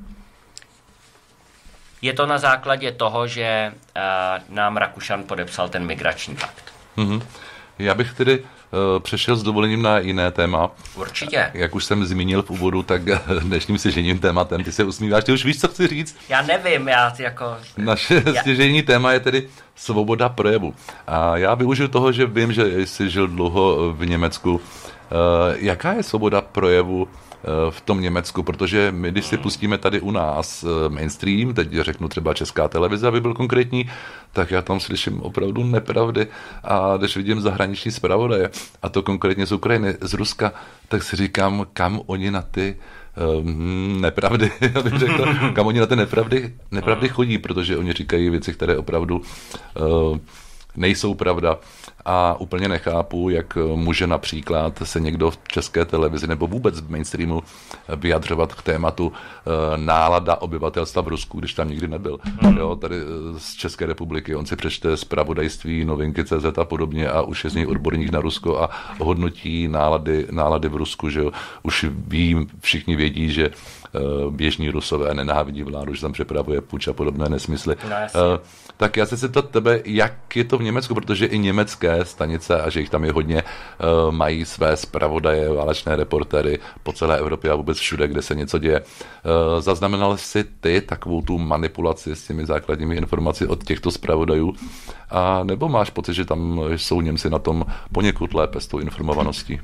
je to na základě toho, že uh, nám Rakušan podepsal ten migrační pakt. Mm-hmm. Já bych tedy uh, přešel s dovolením na jiné téma. Určitě. Jak už jsem zmínil v úvodu, tak dnešním stěžejním tématem, ty se usmíváš, ty už víš, co chci říct? Já nevím, já jako... Naše já... stěžejní téma je tedy svoboda projevu. A já využiju toho, že vím, že jsi žil dlouho v Německu. Uh, jaká je svoboda projevu v tom Německu, protože my, když si pustíme tady u nás mainstream, teď řeknu třeba Česká televize, aby byl konkrétní, tak já tam slyším opravdu nepravdy a když vidím zahraniční zpravodaje, a to konkrétně z Ukrajiny, z Ruska, tak si říkám, kam oni na ty um, nepravdy, abych řekl, kam oni na ty nepravdy, nepravdy chodí, protože oni říkají věci, které opravdu uh, nejsou pravda. A úplně nechápu, jak může například se někdo v České televizi nebo vůbec v mainstreamu vyjadřovat k tématu nálada obyvatelstva v Rusku, když tam nikdy nebyl. Jo, tady z České republiky, on si přečte zpravodajství, novinky C Z a podobně a už je z něj odborník na Rusko a hodnotí nálady, nálady v Rusku, že jo. Už ví, všichni vědí, že běžní Rusové nenávidí vládu, že tam přepravuje puč a podobné nesmysly. No, tak já se zeptat tebe, jak je to v Německu, protože i německé stanice, a že jich tam je hodně, mají své zpravodaje, válečné reportéry po celé Evropě a vůbec všude, kde se něco děje. Zaznamenal jsi ty takovou tu manipulaci s těmi základními informacemi od těchto zpravodajů? A nebo máš pocit, že tam jsou Němci na tom poněkud lépe s tou informovaností?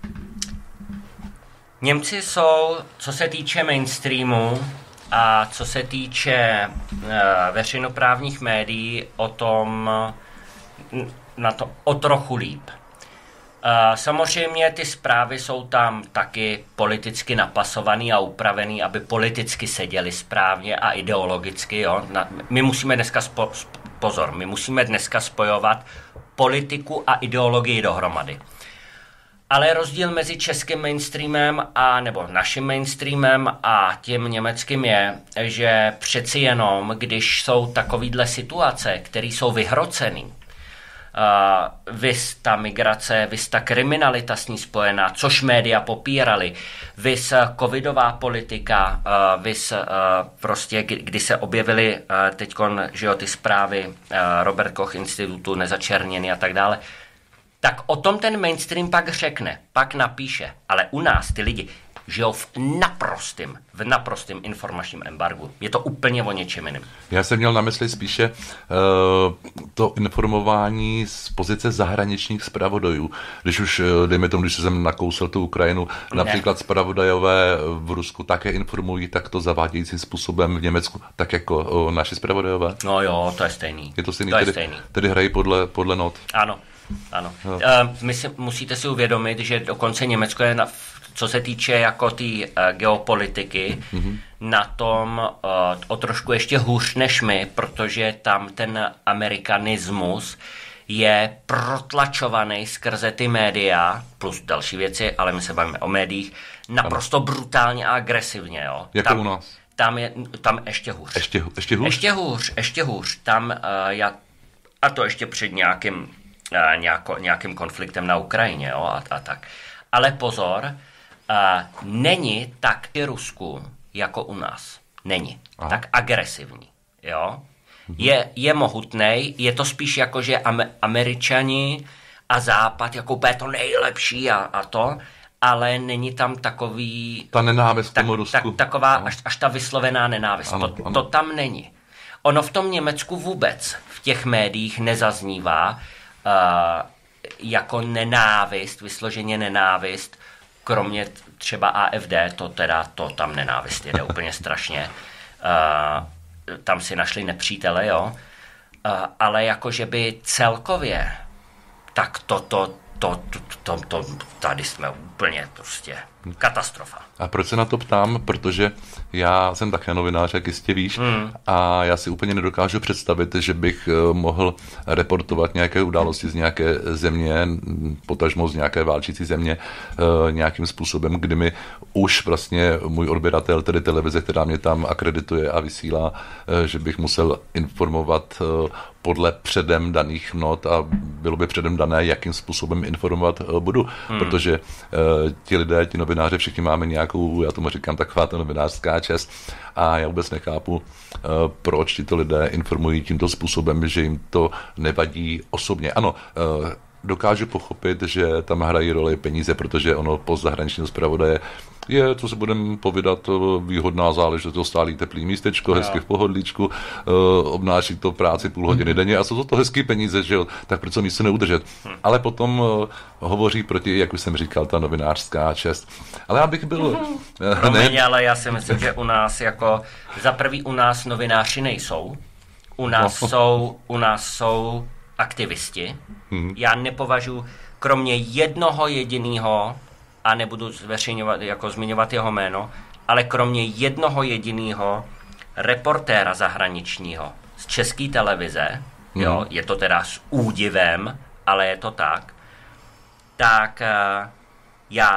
Němci jsou, co se týče mainstreamu a co se týče uh, veřejnoprávních médií, o tom na to o trochu líp. Uh, samozřejmě ty zprávy jsou tam taky politicky napasovaný a upravený, aby politicky seděly správně a ideologicky. Jo? Na, my musíme dneska spo, pozor, my musíme dneska spojovat politiku a ideologii dohromady. Ale rozdíl mezi českým mainstreamem a nebo naším mainstreamem a tím německým je, že přeci jenom, když jsou takovýhle situace, které jsou vyhrocený, uh, vys ta migrace, vys ta kriminalita s ní spojená, což média popírali, vys covidová politika, uh, vys uh, prostě, kdy, kdy se objevily uh, teďkon, že jo, ty zprávy uh, Robert Koch institutu, nezačerněny a tak dále, tak o tom ten mainstream pak řekne, pak napíše. Ale u nás ty lidi žijou v naprostým, v naprostým informačním embargu. Je to úplně o něčem jiném. Já jsem měl na mysli spíše uh, to informování z pozice zahraničních zpravodajů. Když už, dejme tomu, když jsem nakousl tu Ukrajinu, ne. Například zpravodajové v Rusku také informují takto zavádějícím způsobem v Německu, tak jako uh, naši zpravodajové? No jo, to je stejný. Je to stejný, to je tedy, stejný. tedy hrají podle, podle not. Ano. Ano. No. Uh, my si, musíte si uvědomit, že dokonce Německo je, na, co se týče jako té uh, geopolitiky, mm-hmm. na tom uh, o trošku ještě hůř než my, protože tam ten amerikanismus je protlačovaný skrze ty média, plus další věci, ale my se bavíme o médiích, naprosto ano. brutálně a agresivně. Jo. Jako tam, u nás. Tam je tam ještě hůř. Ještě, ještě hůř? Ještě hůř, ještě hůř. Tam uh, já, a to ještě před nějakým nějako, nějakým konfliktem na Ukrajině, jo, a, a tak. Ale pozor, uh, není tak i Rusku jako u nás. Není. Aha. Tak agresivní, jo. Mhm. Je, je mohutnej, je to spíš jako, že Američani a Západ jako úplně to nejlepší a, a to, ale není tam takový... Ta nenávist tak, tomu Rusku. Tak, taková až, až ta vyslovená nenávist. Ano, to, ano. to tam není. Ono v tom Německu vůbec v těch médiích nezaznívá uh, jako nenávist, vysloženě nenávist, kromě třeba A F D, to teda, to tam nenávist jede úplně strašně. Uh, tam si našli nepřítele, jo. Uh, ale jako, že by celkově, tak toto, to, to, to, to, to, tady jsme úplně prostě katastrofa. A proč se na to ptám? Protože já jsem také novinář, jak jistě víš, hmm. a já si úplně nedokážu představit, že bych mohl reportovat nějaké události z nějaké země, potažmo z nějaké válčící země, nějakým způsobem, kdy mi už vlastně můj odběratel, tedy televize, která mě tam akredituje a vysílá, že bych musel informovat podle předem daných not a bylo by předem dané, jakým způsobem informovat budu, hmm. protože ti lidé, ti novináři, všichni máme nějakou, já tomu říkám, taková ta novinářská čest a já vůbec nechápu, proč tito lidé informují tímto způsobem, že jim to nevadí osobně. Ano, dokážu pochopit, že tam hrají roli peníze, protože ono po zahraničního zpravodaje je, co se budeme povídat, výhodná záležitost, to stálý teplý místečko, hezky v pohodlíčku, obnáší to práci půl hodiny denně a jsou to, to hezký peníze, že jo, tak proč místo neudržet. Ale potom hovoří proti, jak už jsem říkal, ta novinářská čest. Ale já bych byl... Promiň, ne... ale já si myslím, že u nás jako, za prvý u nás novináři nejsou, u nás, no. jsou, u nás jsou aktivisti. Hmm. Já nepovažuji, kromě jednoho jediného, a nebudu zveřejňovat, jako zmiňovat jeho jméno, ale kromě jednoho jediného reportéra zahraničního z České televize, hmm. jo, je to teda s údivem, ale je to tak, tak uh, já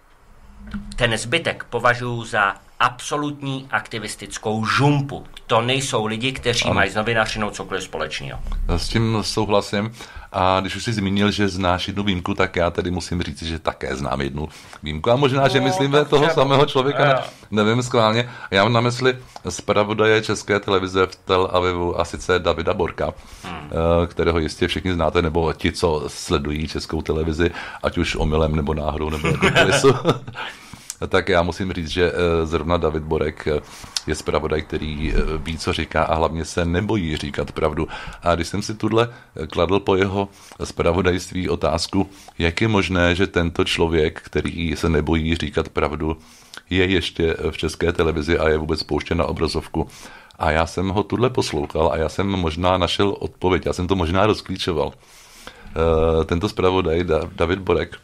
ten zbytek považuji za absolutní aktivistickou žumpu. To nejsou lidi, kteří ano. mají s novinařinou cokoliv společného. S tím souhlasím. A když už jsi zmínil, že znáš jednu výjimku, tak já tedy musím říct, že také znám jednu výjimku. A možná, že no, myslíme toho třeba samého člověka, ne, nevím schválně. Já mám na mysli zpravodaje České televize v Tel Avivu, a sice Davida Borka, hmm. kterého jistě všichni znáte, nebo ti, co sledují Českou televizi, ať už omylem, nebo náhodou, nebo jako klisu. Tak já musím říct, že zrovna David Borek je zpravodaj, který ví, co říká a hlavně se nebojí říkat pravdu. A když jsem si tuhle kladl po jeho zpravodajství otázku, jak je možné, že tento člověk, který se nebojí říkat pravdu, je ještě v České televizi a je vůbec pouštěn na obrazovku. A já jsem ho tuhle poslouchal a já jsem možná našel odpověď, já jsem to možná rozklíčoval. Tento zpravodaj, David Borek,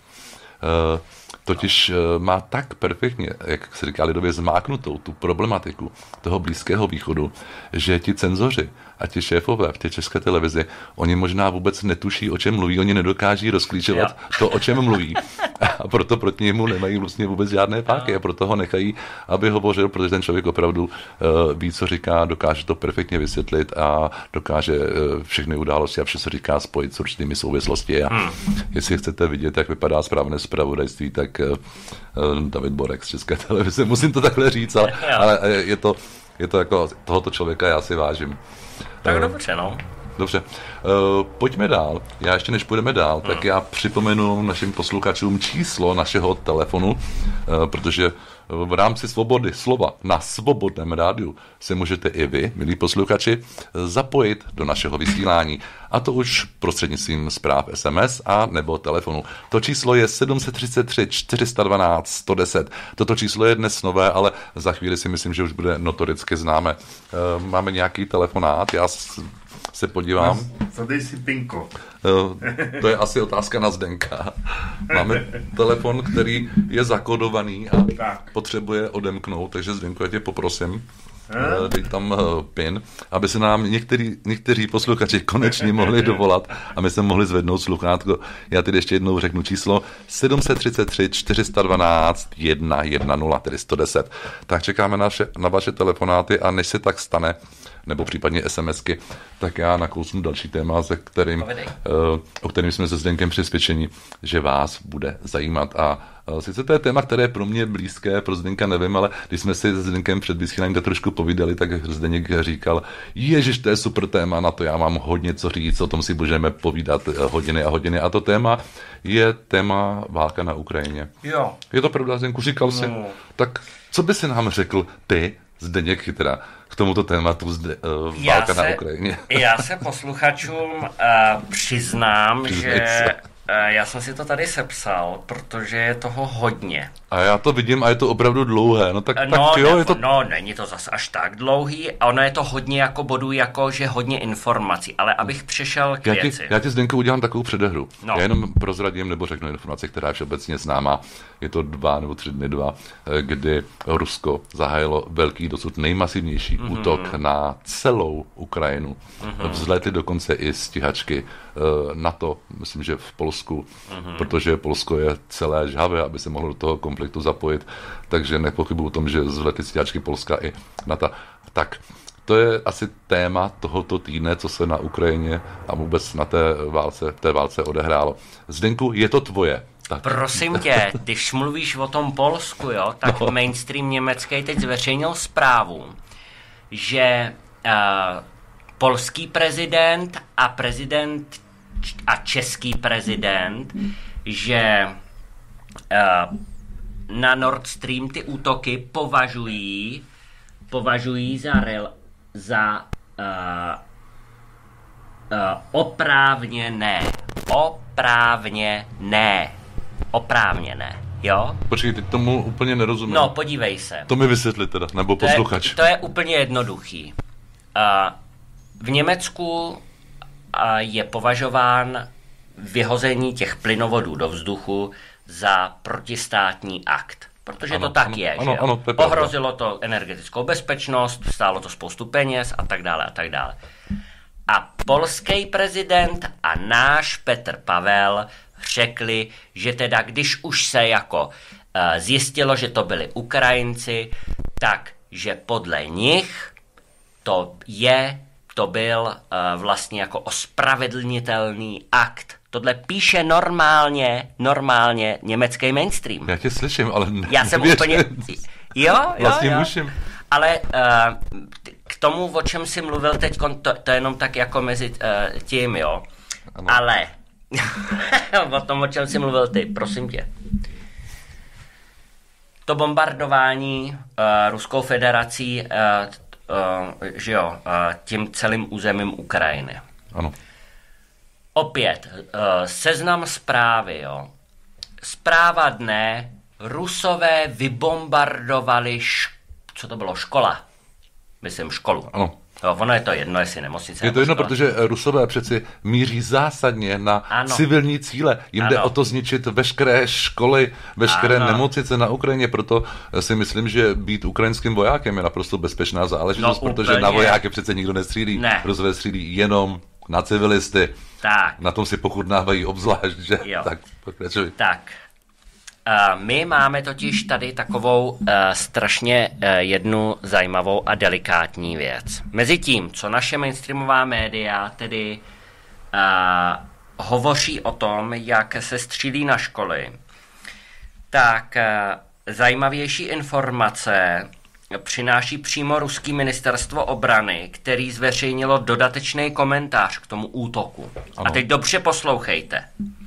totiž má tak perfektně, jak se říká lidově, zmáknutou tu problematiku toho Blízkého východu, že ti cenzoři a ti šéfové v té České televizi, oni možná vůbec netuší, o čem mluví, oni nedokáží rozklíčovat jo. to, o čem mluví. A proto proti němu nemají vlastně vůbec žádné páky a proto ho nechají, aby hovořil, protože ten člověk opravdu uh, ví, co říká, dokáže to perfektně vysvětlit a dokáže uh, všechny události a vše, co říká, spojit s určitými souvislosti. A hmm. jestli chcete vidět, jak vypadá správné zpravodajství, tak uh, David Borek z České televize, musím to takhle říct, ale, ale je to, je to jako tohoto člověka já si vážím. Tak uh, dobře, no. Dobře, uh, pojďme dál. Já ještě než půjdeme dál, hmm. tak já připomenu našim posluchačům číslo našeho telefonu, uh, protože v rámci svobody slova na Svobodném rádiu se můžete i vy, milí posluchači, zapojit do našeho vysílání. A to už prostřednictvím zpráv S M S a nebo telefonu. To číslo je sedm tři tři, čtyři jedna dva, jedna nula deset. Toto číslo je dnes nové, ale za chvíli si myslím, že už bude notoricky známe. Uh, máme nějaký telefonát, já se podívám. Zadej si pinko. To je asi otázka na Zdenka. Máme telefon, který je zakódovaný a tak potřebuje odemknout, takže Zdenko, já tě poprosím, dej tam pin, aby se nám některý, někteří posluchači konečně mohli dovolat a my se mohli zvednout sluchátko. Já tedy ještě jednou řeknu číslo sedm tři tři, čtyři jedna dva, jedna jedna nula, tedy sto deset. Tak čekáme na, vše, na vaše telefonáty a než se tak stane, nebo případně SMSky, tak já nakousnu další téma, se kterým, o kterým jsme se Zdenkem přesvědčeni, že vás bude zajímat. A sice to je téma, které je pro mě blízké, pro Zdenka nevím, ale když jsme si se Zdenkem před vysíláním to trošku povídali, tak Zdeněk říkal, ježiš, to je super téma, na to já mám hodně co říct, o tom si můžeme povídat hodiny a hodiny. A to téma je téma válka na Ukrajině. Jo. Je to pravda, Zdenku, říkal jsi? No. Tak co by si nám řekl ty, Zdeněk Chytra, k tomuto tématu zde, uh, válka se, na Ukrajině? Já se posluchačům uh, přiznám, Přiznej že se. Já jsem si to tady sepsal, protože je toho hodně. A já to vidím a je to opravdu dlouhé. No tak, no, tak jo, ne, je to... no, není to zase až tak dlouhý a ono je to hodně jako bodů, jako že hodně informací. Ale abych přešel k já věci. Ti, já ti, Zdenku, udělám takovou předehru. No. Já jenom prozradím nebo řeknu informaci, která je všeobecně známá. Je to dva nebo tři dny dva, kdy Rusko zahájilo velký, dosud nejmasivnější mm-hmm. útok na celou Ukrajinu. Mm-hmm. Vzletly dokonce i stíhačky NATO, myslím, že v Polsku, mm-hmm. protože Polsko je celé žhavé, aby se mohlo do toho konfliktu zapojit, takže nepochybuji o tom, že vzletly stíhačky Polska i NATO. Tak, to je asi téma tohoto týdne, co se na Ukrajině a vůbec na té válce, té válce odehrálo. Zdenku, je to tvoje. Tak. Prosím tě, když mluvíš o tom Polsku, jo, tak no. mainstream německý teď zveřejnil zprávu, že uh, polský prezident a prezident a český prezident, že uh, na Nord Stream ty útoky považují považují za, rel, za uh, uh, oprávněné. Oprávněné. Oprávněné. Jo? Počkej, teď tomu úplně nerozumím. No, podívej se. To mi vysvětli teda, nebo to posluchač. Je, to je úplně jednoduchý. Uh, v Německu uh, je považován vyhození těch plynovodů do vzduchu za protistátní akt. Protože ano, to tak ano, je, ano, že ano, to je ohrozilo to energetickou bezpečnost, stálo to spoustu peněz a tak dále a tak dále. A polský prezident a náš Petr Pavel řekli, že teda když už se jako uh, zjistilo, že to byli Ukrajinci, tak že podle nich to je, to byl uh, vlastně jako ospravedlnitelný akt. Tohle píše normálně, normálně německý mainstream. Já tě slyším, ale ne, Já jsem úplně... Jo, jo, vlastně jo. Musím. Ale uh, k tomu, o čem jsi mluvil teď, to, to je jenom tak jako mezi uh, tím, jo. Ano. Ale o tom, o čem jsi mluvil ty, prosím tě. To bombardování uh, Ruskou federací, uh, uh, že jo, uh, tím celým územím Ukrajiny. Ano. Opět, uh, seznam zprávy, jo. Zpráva dne, Rusové vybombardovali, š- co to bylo, škola. Myslím školu. Ano. Jo, ono je to jedno, jestli nemocnice. Je to jedno, škola. Protože Rusové přeci míří zásadně na ano. civilní cíle. Jim ano. jde o to zničit veškeré školy, veškeré ano. nemocnice na Ukrajině, proto si myslím, že být ukrajinským vojákem je naprosto bezpečná záležitost, no, protože na vojáky přece nikdo nestřílí. Ne. Rusové střílí jenom na civilisty. Tak. Na tom si pochutnávají obzvlášť, že? Jo. Tak, pokračuj. Tak. Uh, my máme totiž tady takovou uh, strašně uh, jednu zajímavou a delikátní věc. Mezitím, co naše mainstreamová média tedy uh, hovoří o tom, jak se střílí na školy, tak uh, zajímavější informace přináší přímo ruský ministerstvo obrany, který zveřejnilo dodatečný komentář k tomu útoku. Ano. A teď dobře poslouchejte.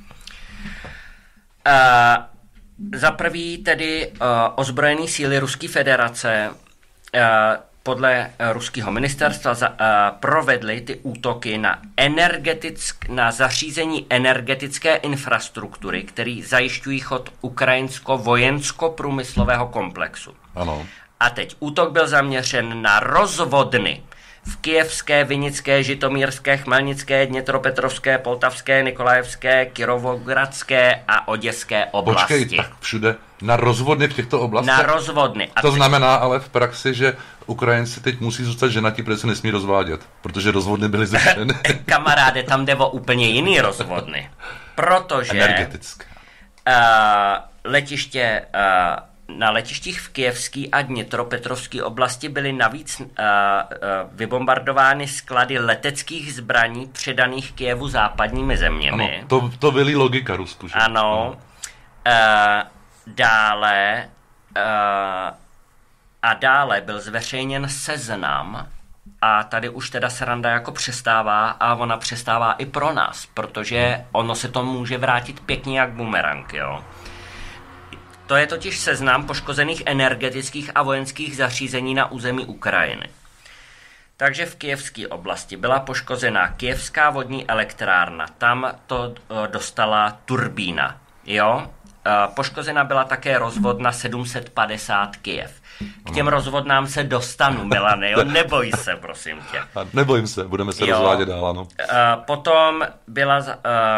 Uh, Za prvý tedy uh, ozbrojené síly Ruské federace uh, podle uh, ruského ministerstva za, uh, provedly ty útoky na, energetick, na zařízení energetické infrastruktury, které zajišťují chod ukrajinsko-vojensko-průmyslového komplexu. Ano. A teď útok byl zaměřen na rozvodny v kyjevské, vinické, žitomírské, chmelnické, dnětropetrovské, poltavské, nikolajevské, kirovogradské a oděské oblasti. Počkej, tak všude na rozvodny v těchto oblastech? Na rozvodny. A to teď... znamená ale v praxi, že Ukrajinci teď musí zůstat ženatí, protože se nesmí rozvádět, protože rozvodny byly zrušeny. Kamaráde, tam jde o úplně jiný rozvodny. Protože... Energetické. Uh, letiště uh, na letištích v Kyjevské a Dnětropetrovské oblasti byly navíc uh, uh, vybombardovány sklady leteckých zbraní předaných Kyjevu západními zeměmi. Ano, to, to byly logika Rusku. Že? Ano. Uh, dále uh, a dále byl zveřejněn seznam, a tady už teda sranda jako přestává, a ona přestává i pro nás, protože ono se to může vrátit pěkně jak bumerang, jo. To je totiž seznam poškozených energetických a vojenských zařízení na území Ukrajiny. Takže v Kyjevské oblasti byla poškozená Kyjevská vodní elektrárna, tam to dostala turbína, jo. Poškozena byla také rozvodna sedm set padesát Kyjev. K těm rozvodnám se dostanu, Milane, jo? Neboj se, prosím tě. Nebojím se, budeme se jo. rozvádět dál, ano. Potom byla, uh, uh,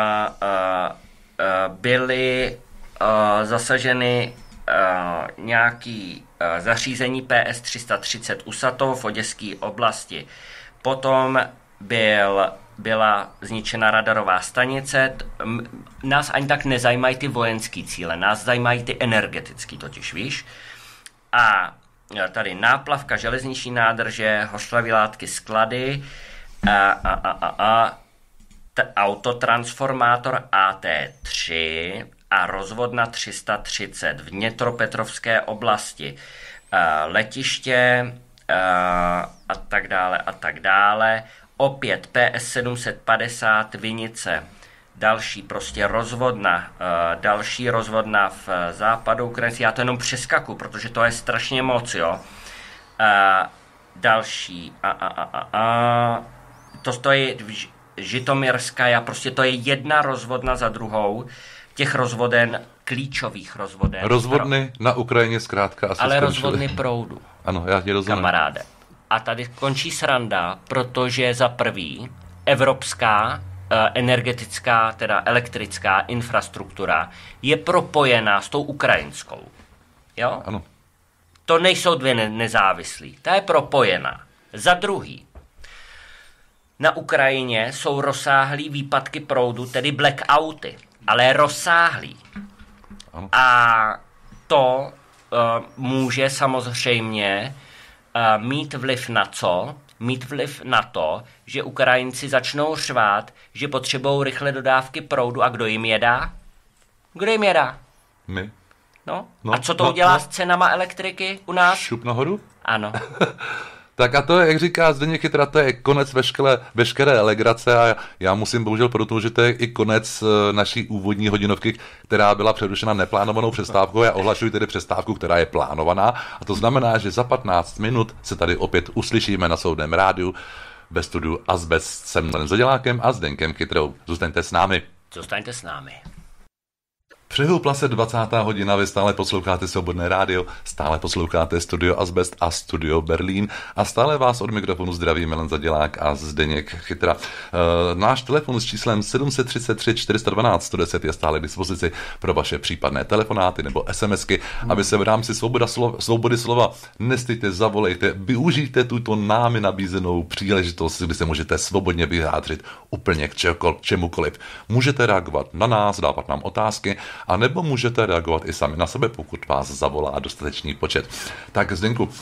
uh, byly uh, zasaženy uh, nějaký uh, zařízení P S tři sta třicet u Satov v Oděské oblasti. Potom byl byla zničena radarová stanice. Nás ani tak nezajímají ty vojenský cíle, nás zajímají ty energetický totiž, víš? A tady náplavka železniční nádrže, hořlavé látky, sklady, a, a, a, a, a t- autotransformátor A T tři a rozvodna tři sta třicet v Dnětropetrovské oblasti, a letiště a, a tak dále a tak dále. Opět P S sedm set padesát Vinice, další prostě rozvodna, uh, další rozvodna v uh, západu Ukrajiny. Já to jenom přeskaku, protože to je strašně moc, jo. Uh, další, a, a, a, a, a. To, to je Žitomirská, prostě to je jedna rozvodna za druhou. Těch rozvoden, klíčových rozvoden. Rozvodny pro... na Ukrajině zkrátka asi ale skončily. Rozvodny proudu. Ano, já tě rozumím. Kamaráde. A tady končí sranda, protože za prvý evropská e, energetická, teda elektrická infrastruktura je propojená s tou ukrajinskou. Jo? Ano. To nejsou dvě ne- nezávislí. Ta je propojená. Za druhý, na Ukrajině jsou rozsáhlý výpadky proudu, tedy blackouty, ale rozsáhlý. Ano. A to e, může samozřejmě mít vliv na co? Mít vliv na to, že Ukrajinci začnou řvát, že potřebují rychle dodávky proudu, a kdo jim je dá? Kdo jim je dá? My. No? no a co to no, udělá no. s cenama elektriky u nás? Šup nahoru? Ano. Tak a to, jak říká Zdeněk Chytra, to je konec veškeré, veškeré legrace a já musím bohužel proto, že to je i konec naší úvodní hodinovky, která byla přerušena neplánovanou přestávkou. Já ohlašuji tedy přestávku, která je plánovaná, a to znamená, že za patnáct minut se tady opět uslyšíme na Soudném rádiu ve studiu Azbest se Milanem Zadělákem a Zdenkem Chytrou. Zůstaňte s námi. Zůstaňte s námi. Přihoupla se dvacátá hodina, vy stále posloucháte Svobodné rádio, stále posloucháte Studio Azbest a Studio Berlín a stále vás od mikrofonu zdraví Milan Zadělák a Zdeněk Chytra. E, náš telefon s číslem sedm set třicet tři čtyři sta dvanáct sto deset je stále k dispozici pro vaše případné telefonáty nebo SMSky, hmm. aby se v rámci svoboda slova, svobody slova nestejte, zavolejte, využijte tuto námi nabízenou příležitost, kdy se můžete svobodně vyjádřit úplně k čemukoliv. Můžete reagovat na nás, dávat nám otázky, a nebo můžete reagovat i sami na sebe, pokud vás zavolá dostatečný počet. Tak Zdenku, uh,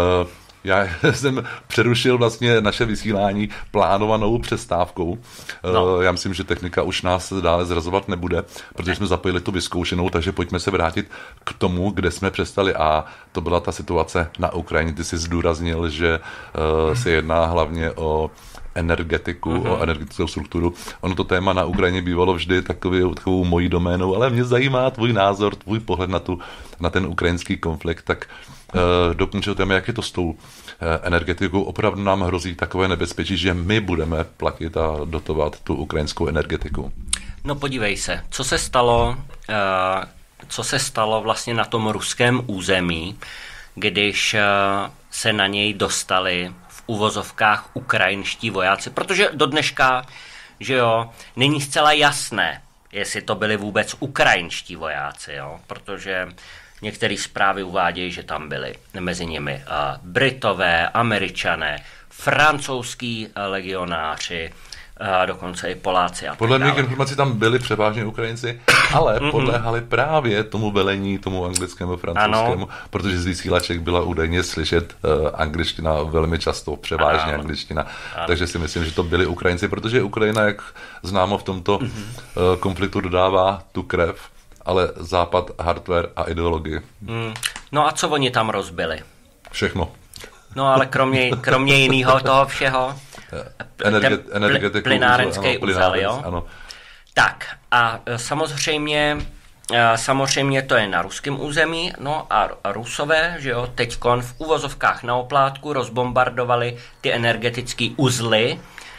já jsem přerušil vlastně naše vysílání plánovanou přestávkou. No. Uh, já myslím, že technika už nás dále zrazovat nebude, protože jsme zapojili tu vyzkoušenou, takže pojďme se vrátit k tomu, kde jsme přestali, a to byla ta situace na Ukrajině. Ty jsi zdůraznil, že uh, se jedná hlavně o energetiku, uh-huh. o energetickou strukturu. Ono to téma na Ukrajině bývalo vždy takový, takovou mojí doménou, ale mě zajímá tvůj názor, tvůj pohled na, tu, na ten ukrajinský konflikt. Tak uh, dokončil téma, jak je to s tou uh, energetikou. Opravdu nám hrozí takové nebezpečí, že my budeme platit a dotovat tu ukrajinskou energetiku. No podívej se, co se stalo, uh, co se stalo vlastně na tom ruském území, když uh, se na něj dostali uvozovkách ukrajinští vojáci, protože do dneška, že jo, není zcela jasné, jestli to byli vůbec ukrajinští vojáci, jo, protože některé zprávy uvádějí, že tam byli mezi nimi uh, Britové, Američané, francouzský uh, legionáři, a dokonce i Poláci. A podle mých informací tam byli převážně Ukrajinci, ale podléhali právě tomu velení, tomu anglickému, francouzskému, ano. protože z vysílaček byla údajně slyšet uh, angličtina velmi často, převážně ano. angličtina. Ano. Takže si myslím, že to byli Ukrajinci, protože Ukrajina, jak známo, v tomto uh, konfliktu dodává tu krev, ale Západ hardware a ideologii. Mm. No a co oni tam rozbili? Všechno. No ale kromě, kromě jiného toho všeho, Energet, energetiku, plynárenský úzel, jo? Ano. Tak a samozřejmě, samozřejmě to je na ruském území, no a Rusové, že jo, teďkon v uvozovkách na oplátku rozbombardovali ty energetické uzly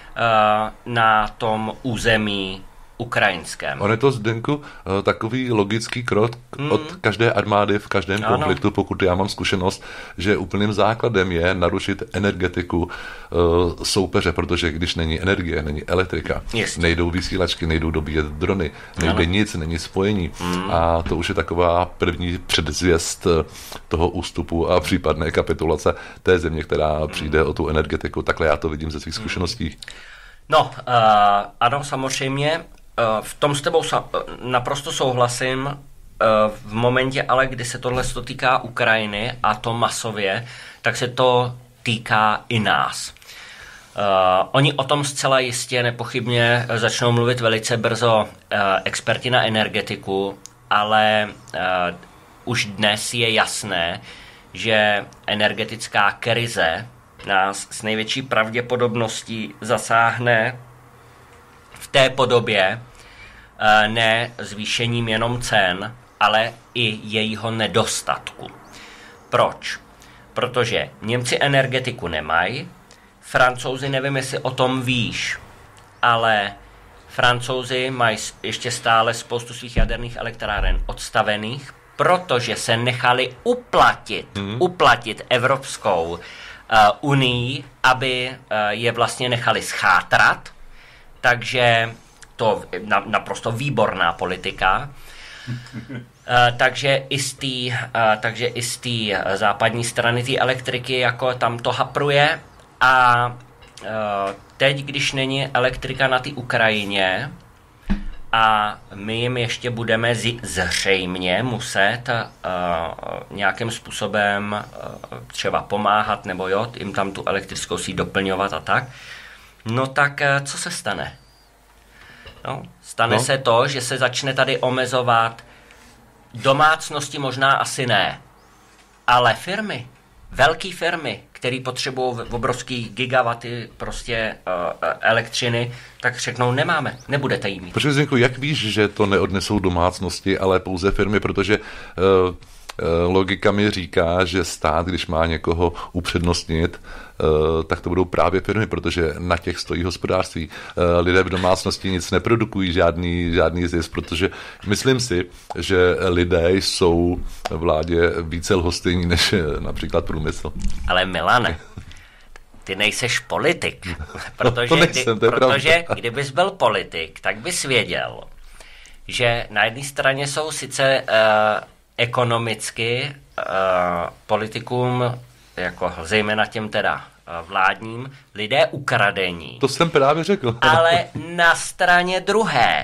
na tom území ukrajinském. On je to, Zdenku, takový logický krok mm. od každé armády v každém ano. konfliktu, pokud já mám zkušenost, že úplným základem je narušit energetiku uh, soupeře, protože když není energie, není elektrika, Jest. nejdou vysílačky, nejdou dobíjet drony, nejde ano. nic, není spojení. Mm. A to už je taková první předzvěst toho ústupu a případné kapitulace té země, která mm. přijde o tu energetiku. Takhle já to vidím ze svých zkušeností. No, uh, ano, samozřejmě. V tom s tebou naprosto souhlasím, v momentě ale, kdy se tohle týká Ukrajiny a to masově, tak se to týká i nás. Uh, oni o tom zcela jistě nepochybně začnou mluvit velice brzo uh, experti na energetiku, ale uh, už dnes je jasné, že energetická krize nás s největší pravděpodobností zasáhne v té podobě, ne zvýšením jenom cen, ale i jejího nedostatku. Proč? Protože Němci energetiku nemají, Francouzi, nevím, jestli o tom víš, ale Francouzi mají ještě stále spoustu svých jaderných elektráren odstavených, protože se nechali uplatit, mm. uplatit Evropskou uh, unii, aby uh, je vlastně nechali schátrat, takže to je naprosto výborná politika. Uh, takže i z té uh, takže i z té západní strany té elektriky jako tam to hapruje a uh, teď, když není elektrika na té Ukrajině a my jim ještě budeme zi- zřejmě muset uh, nějakým způsobem uh, třeba pomáhat nebo jo, jim tam tu elektrickou síť doplňovat a tak, no tak uh, co se stane? No, stane no. se to, že se začne tady omezovat domácnosti, možná asi ne, ale firmy, velké firmy, které potřebují obrovský gigawaty prostě uh, elektřiny, tak řeknou, nemáme, nebudete jí mít. Protože, Zdenku, jak víš, že to neodnesou domácnosti, ale pouze firmy, protože uh, logika mi říká, že stát, když má někoho upřednostnit, tak to budou právě firmy, protože na těch stojí hospodářství. Lidé v domácnosti nic neprodukují, žádný, žádný zisk, protože myslím si, že lidé jsou vládě více lhostejní než například průmysl. Ale Milane, ty nejseš politik, protože, to nejsem, to kdy, protože kdybys byl politik, tak bys věděl, že na jedné straně jsou sice uh, ekonomicky uh, politikům, jako zejména těm teda uh, vládním, lidé ukradení. To jsem právě řekl. Ale na straně druhé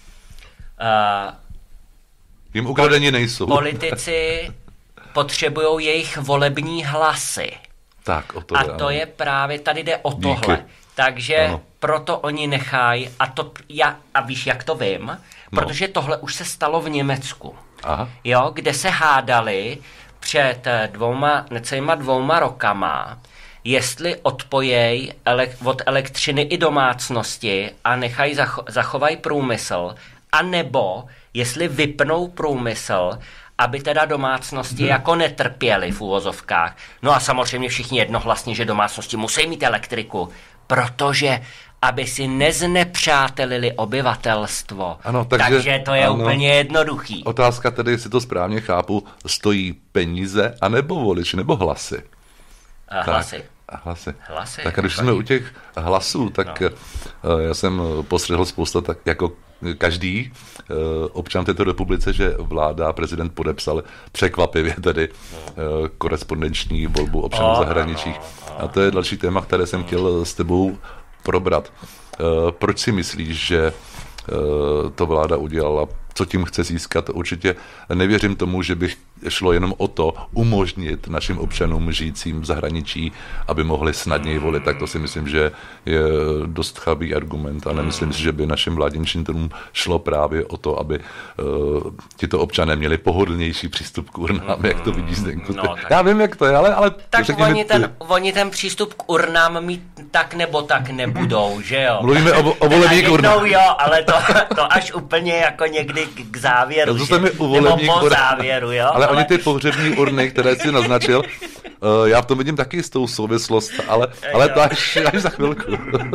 uh, jim ukradení nejsou. Politici potřebují jejich volební hlasy. Tak, o to a je, to ano. je právě, tady jde o Díky. tohle. Takže ano. proto oni nechají, a, to, já, a víš, jak to vím? No. Protože tohle už se stalo v Německu. Aha. Jo, kde se hádali před dvouma, necelýma dvouma rokama, jestli odpojej elek, od elektřiny i domácnosti a nechají zacho, zachovají průmysl, anebo jestli vypnou průmysl, aby teda domácnosti hmm. jako netrpěly v uvozovkách. No a samozřejmě všichni jednohlasně, že domácnosti musí mít elektriku, protože aby si neznepřátelili obyvatelstvo. Ano, takže, takže to je ano, úplně jednoduchý. Otázka tedy, jestli to správně chápu, stojí peníze, anebo volič, nebo hlasy? A hlasy. Tak, a hlasy. hlasy. Tak a když jsme u těch hlasů, tak no. já jsem postřehl spousta, tak jako každý občan této republice, že vláda, prezident podepsal překvapivě tedy korespondenční volbu občanů v zahraničích. A to je další téma, které jsem chtěl s tebou probrat. Proč si myslíš, že to vláda udělala? Co tím chce získat? Určitě nevěřím tomu, že by šlo jenom o to umožnit našim občanům žijícím v zahraničí, aby mohli snadněji volit. Tak to si myslím, že je dost chabý argument a nemyslím si, že by našim vládním činitelům šlo právě o to, aby uh, tito občané měli pohodlnější přístup k urnám, mm, jak to vidí Zdenku. No, Já vím, jak to je, ale... ale tak oni ten, oni ten přístup k urnám mít tak nebo tak nebudou, že jo? Mluvíme o, o volebních urnách. jo, ale to, to až úplně jako někdy k závěru, no, že, nebo po závěru, jo? Ale, ale oni ty pohřební urny, které jsi naznačil, uh, já v tom vidím taky jistou souvislost, ale, ale to až, až za chvilku.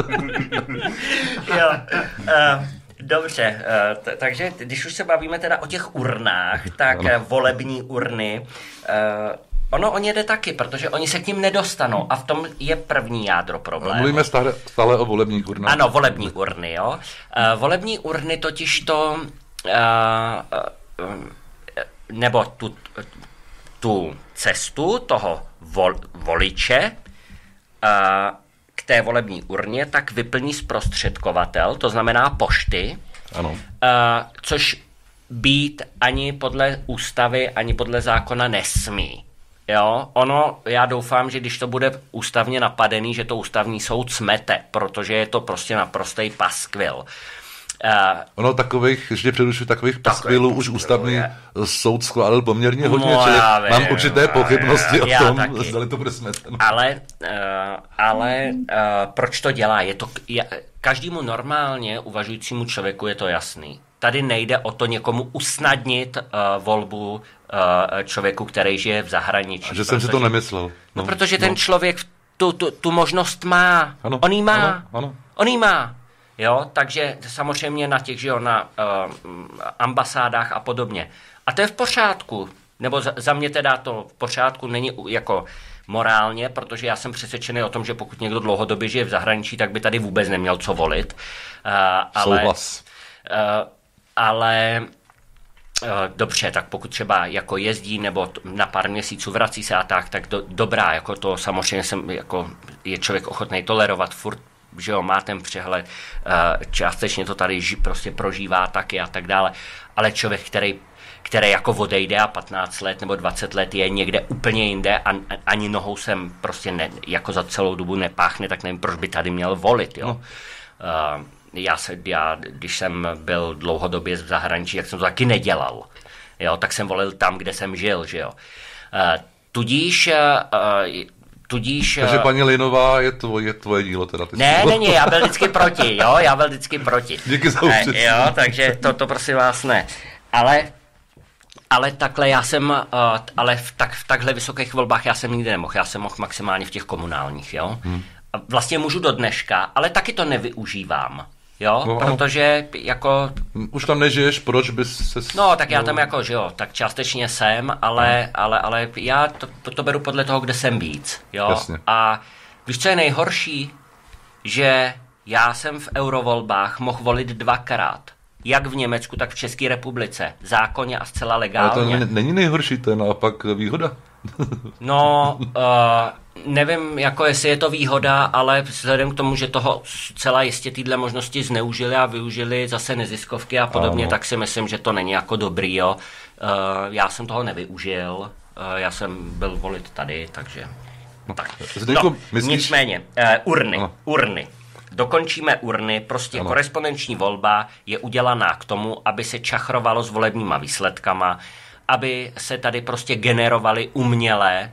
jo, uh, dobře, uh, t- takže když už se bavíme teda o těch urnách, tak ano. volební urny, uh, ono o ně jde taky, protože oni se k ním nedostanou a v tom je první jádro problému. Mluvíme stále, stále o volebních urnách. Ano, volební urny, jo. Uh, volební urny totiž to... Uh, uh, nebo tu, tu cestu toho vol, voliče uh, k té volební urně, tak vyplní zprostředkovatel, to znamená pošty, ano. Uh, což být ani podle ústavy, ani podle zákona nesmí. Jo, ono, já doufám, že když to bude ústavně napadený, že to ústavní soud smete, protože je to prostě naprostý paskvil. Uh, ono takových, ještě přerušuji, takových paskvilů už ústavní je. soud schválil poměrně hodně, no, že mám určité pochybnosti já, já, o tom, zdali to bude smeteno. Ale, uh, ale uh, proč to dělá? Je to, je, každému normálně uvažujícímu člověku je to jasný. Tady nejde o to někomu usnadnit uh, volbu uh, člověku, který žije v zahraničí. A že jsem si to nemyslel. No, no protože ten no. člověk tu, tu, tu možnost má. Ano, On ji má. Ano, ano. On ji má. Jo, takže samozřejmě na těch, že jo, na uh, ambasádách a podobně. A to je v pořádku. Nebo za, za mě teda to v pořádku není jako morálně, protože já jsem přesvědčený o tom, že pokud někdo dlouhodobě žije v zahraničí, tak by tady vůbec neměl co volit. Uh, ale, Souhlas. Uh, ale uh, dobře, tak pokud třeba jako jezdí nebo t- na pár měsíců vrací se a tak, tak do, dobrá, jako to samozřejmě jsem, jako je člověk ochotný tolerovat furt, že jo, má ten přehled, částečně to tady prostě prožívá taky a tak dále, ale člověk, který, který jako odejde a patnáct let nebo dvacet let je někde úplně jinde a ani nohou sem prostě ne, jako za celou dobu nepáchne, tak nevím, proč by tady měl volit, jo. No. Já, se, já, když jsem byl dlouhodobě v zahraničí, jak jsem to taky nedělal, jo, tak jsem volil tam, kde jsem žil, že jo. Tudíž Tudíž... Takže paní Linová je tvoje, je tvoje dílo teda. Ty ne, není, já byl vždycky proti, jo, já byl vždycky proti. Díky za upřesnění. Jo, takže to, to prosím vás ne. Ale, ale takhle já jsem, uh, ale v, tak, v takhle vysokých volbách já jsem nikdy nemohl, já jsem mohl maximálně v těch komunálních, jo. Hmm. Vlastně můžu do dneška, ale taky to nevyužívám. Jo, no, protože jako... Už tam nežiješ, proč bys se... No, tak já tam jako, že jo, tak částečně jsem, ale, no. ale, ale já to, to beru podle toho, kde jsem víc, jo. Jasně. A víš, co je nejhorší? Že já jsem v eurovolbách mohl volit dvakrát. Jak v Německu, tak v České republice. Zákonně a zcela legálně. Ale to není nejhorší, to je naopak výhoda. No, uh, nevím, jako jestli je to výhoda, ale vzhledem k tomu, že toho celá jistě týhle možnosti zneužili a využili zase neziskovky a podobně, ano. tak si myslím, že to není jako dobrý, jo. Uh, já jsem toho nevyužil, uh, já jsem byl volit tady, takže... No, tak. Zdenko, no, myslíš... Nicméně, uh, urny, ano. urny. Dokončíme urny, prostě ano. korespondenční volba je udělaná k tomu, aby se čachrovalo s volebníma výsledkama, aby se tady prostě generovaly uměle,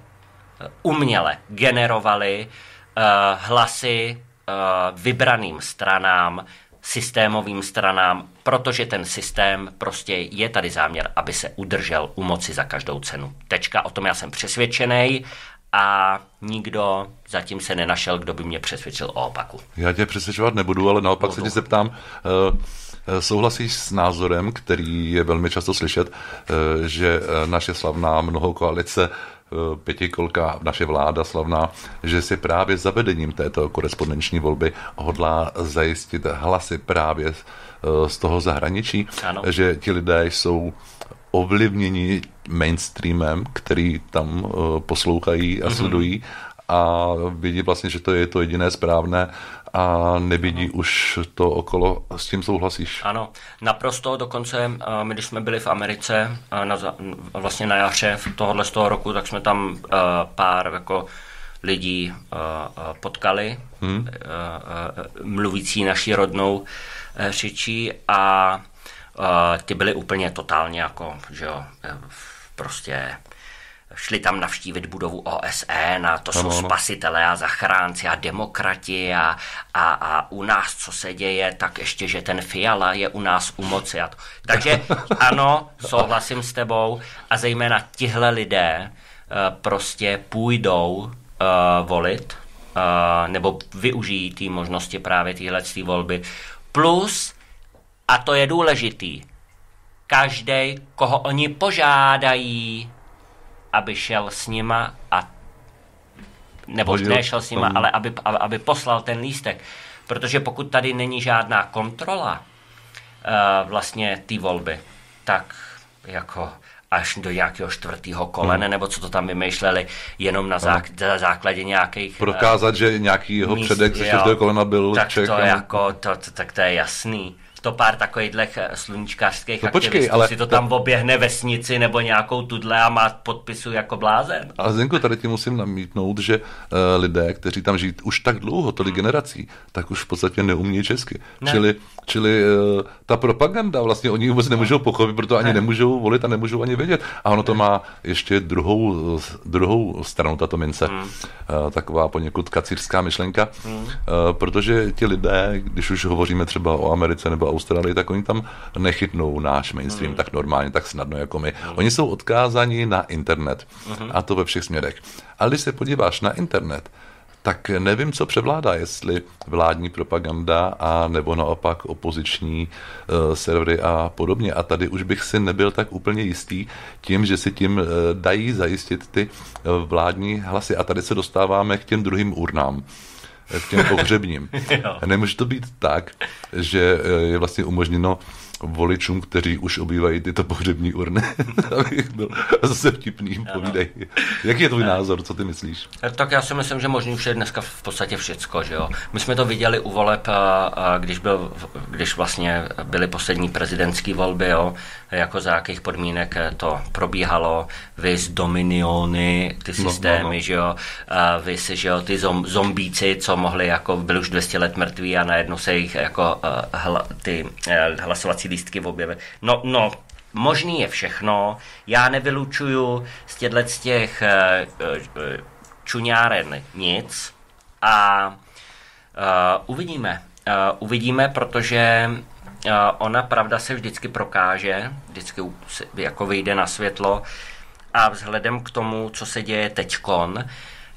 uměle generovaly uh, hlasy uh, vybraným stranám, systémovým stranám, protože ten systém prostě je tady záměr, aby se udržel u moci za každou cenu. Tečka, o tom já jsem přesvědčenej a nikdo zatím se nenašel, kdo by mě přesvědčil o opaku. Já tě přesvědčovat nebudu, ale naopak Budu. se tě zeptám, uh, souhlasíš s názorem, který je velmi často slyšet, že naše slavná mnohokoalice, pětikolka, naše vláda slavná, že si právě zavedením této korespondenční volby hodlá zajistit hlasy právě z toho zahraničí, ano. že ti lidé jsou ovlivněni mainstreamem, který tam poslouchají a sledují, a vidí vlastně, že to je to jediné správné a nevidí už to okolo. S tím souhlasíš? Ano, naprosto. Dokonce my, když jsme byli v Americe na, vlastně na jaře tohohle z toho roku, tak jsme tam pár jako lidí potkali, hmm. mluvící naší rodnou řečí a ty byli úplně totálně jako, že jo, prostě šli tam navštívit budovu O S N a to ano, jsou spasitelé a zachránci a demokrati a, a, a u nás, co se děje, tak ještě, že ten Fiala je u nás u moci. A to. Takže ano, souhlasím s tebou a zejména tihle lidé uh, prostě půjdou uh, volit uh, nebo využijí té možnosti právě téhletý volby. Plus, a to je důležitý, každej, koho oni požádají, aby šel s nima a nebo Hodil. nešel s nima, ale aby, aby poslal ten lístek. Protože pokud tady není žádná kontrola uh, vlastně té volby, tak jako až do nějakého čtvrtého kolene, hmm. nebo co to tam vymýšleli, jenom na zák- základě nějakých... Prokázat, uh, že nějaký jeho míst, předek ze čtvrtého kolena byl tak Čech. To jako, to, to, tak to je jasný. To pár takových sluníčkářských no, aktivistů počkej, ale si to tam oběhne vesnici nebo nějakou tudle a má podpisu jako blázen. Ale Zdenko, tady ti musím namítnout, že uh, lidé, kteří tam žijí už tak dlouho, tolik hmm. generací, tak už v podstatě neumí česky. Ne. Čili, čili uh, ta propaganda, vlastně oni vůbec nemůžou pochopit, proto ani ne. nemůžou volit a nemůžou ani vědět. A ono to má ještě druhou, druhou stranu, tato mince. Hmm. Uh, taková poněkud kacířská myšlenka, hmm. uh, protože ti lidé, když už hovoříme třeba o Americe nebo Austrálii, tak oni tam nechytnou náš mainstream hmm. tak normálně, tak snadno jako my. Hmm. Oni jsou odkázáni na internet. Hmm. A to ve všech směrech. Ale když se podíváš na internet, tak nevím, co převládá, jestli vládní propaganda a nebo naopak opoziční uh, servery a podobně. A tady už bych si nebyl tak úplně jistý tím, že si tím uh, dají zajistit ty uh, vládní hlasy. A tady se dostáváme k těm druhým urnám, k těm pohřebním. Nemůže to být tak, že je vlastně umožněno voličům, kteří už obývají tyto pohřební urny, abych byl zase vtipný, povídej. Jaký je tvůj názor, co ty myslíš? Tak já si myslím, že možný už je dneska v podstatě všecko, že jo. My jsme to viděli u voleb, když, byl, když vlastně byly poslední prezidentské volby, jo, jako za jakých podmínek to probíhalo, vys dominiony, ty systémy, no, no, no. že jo, vys, že jo, ty zom, zombíci, co mohli, jako byli už dvě stě let mrtví a najednou se jich jako hla, ty hlasovací lístky objevily. No, no, možný je všechno. Já nevylučuju z těchto z těch uh, čuňáren nic a uh, uvidíme. Uh, uvidíme, protože uh, ona pravda se vždycky prokáže, vždycky jako vyjde na světlo a vzhledem k tomu, co se děje teďkon, uh,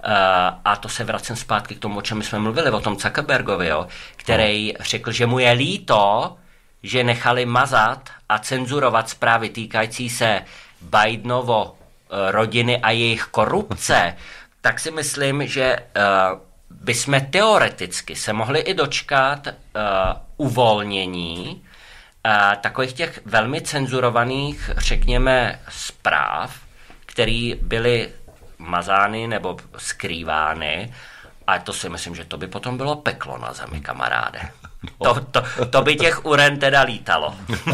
a to se vracím zpátky k tomu, o čem jsme mluvili, o tom Zuckerbergovi, jo, který no. řekl, že mu je líto, že nechali mazat a cenzurovat zprávy týkající se Bidenovo rodiny a jejich korupce, tak si myslím, že uh, bychom teoreticky se mohli i dočkat uh, uvolnění uh, takových těch velmi cenzurovaných, řekněme, zpráv, které byly mazány nebo skrývány, a to si myslím, že to by potom bylo peklo na zemi, kamaráde. To, to, to by těch uren teda lítalo.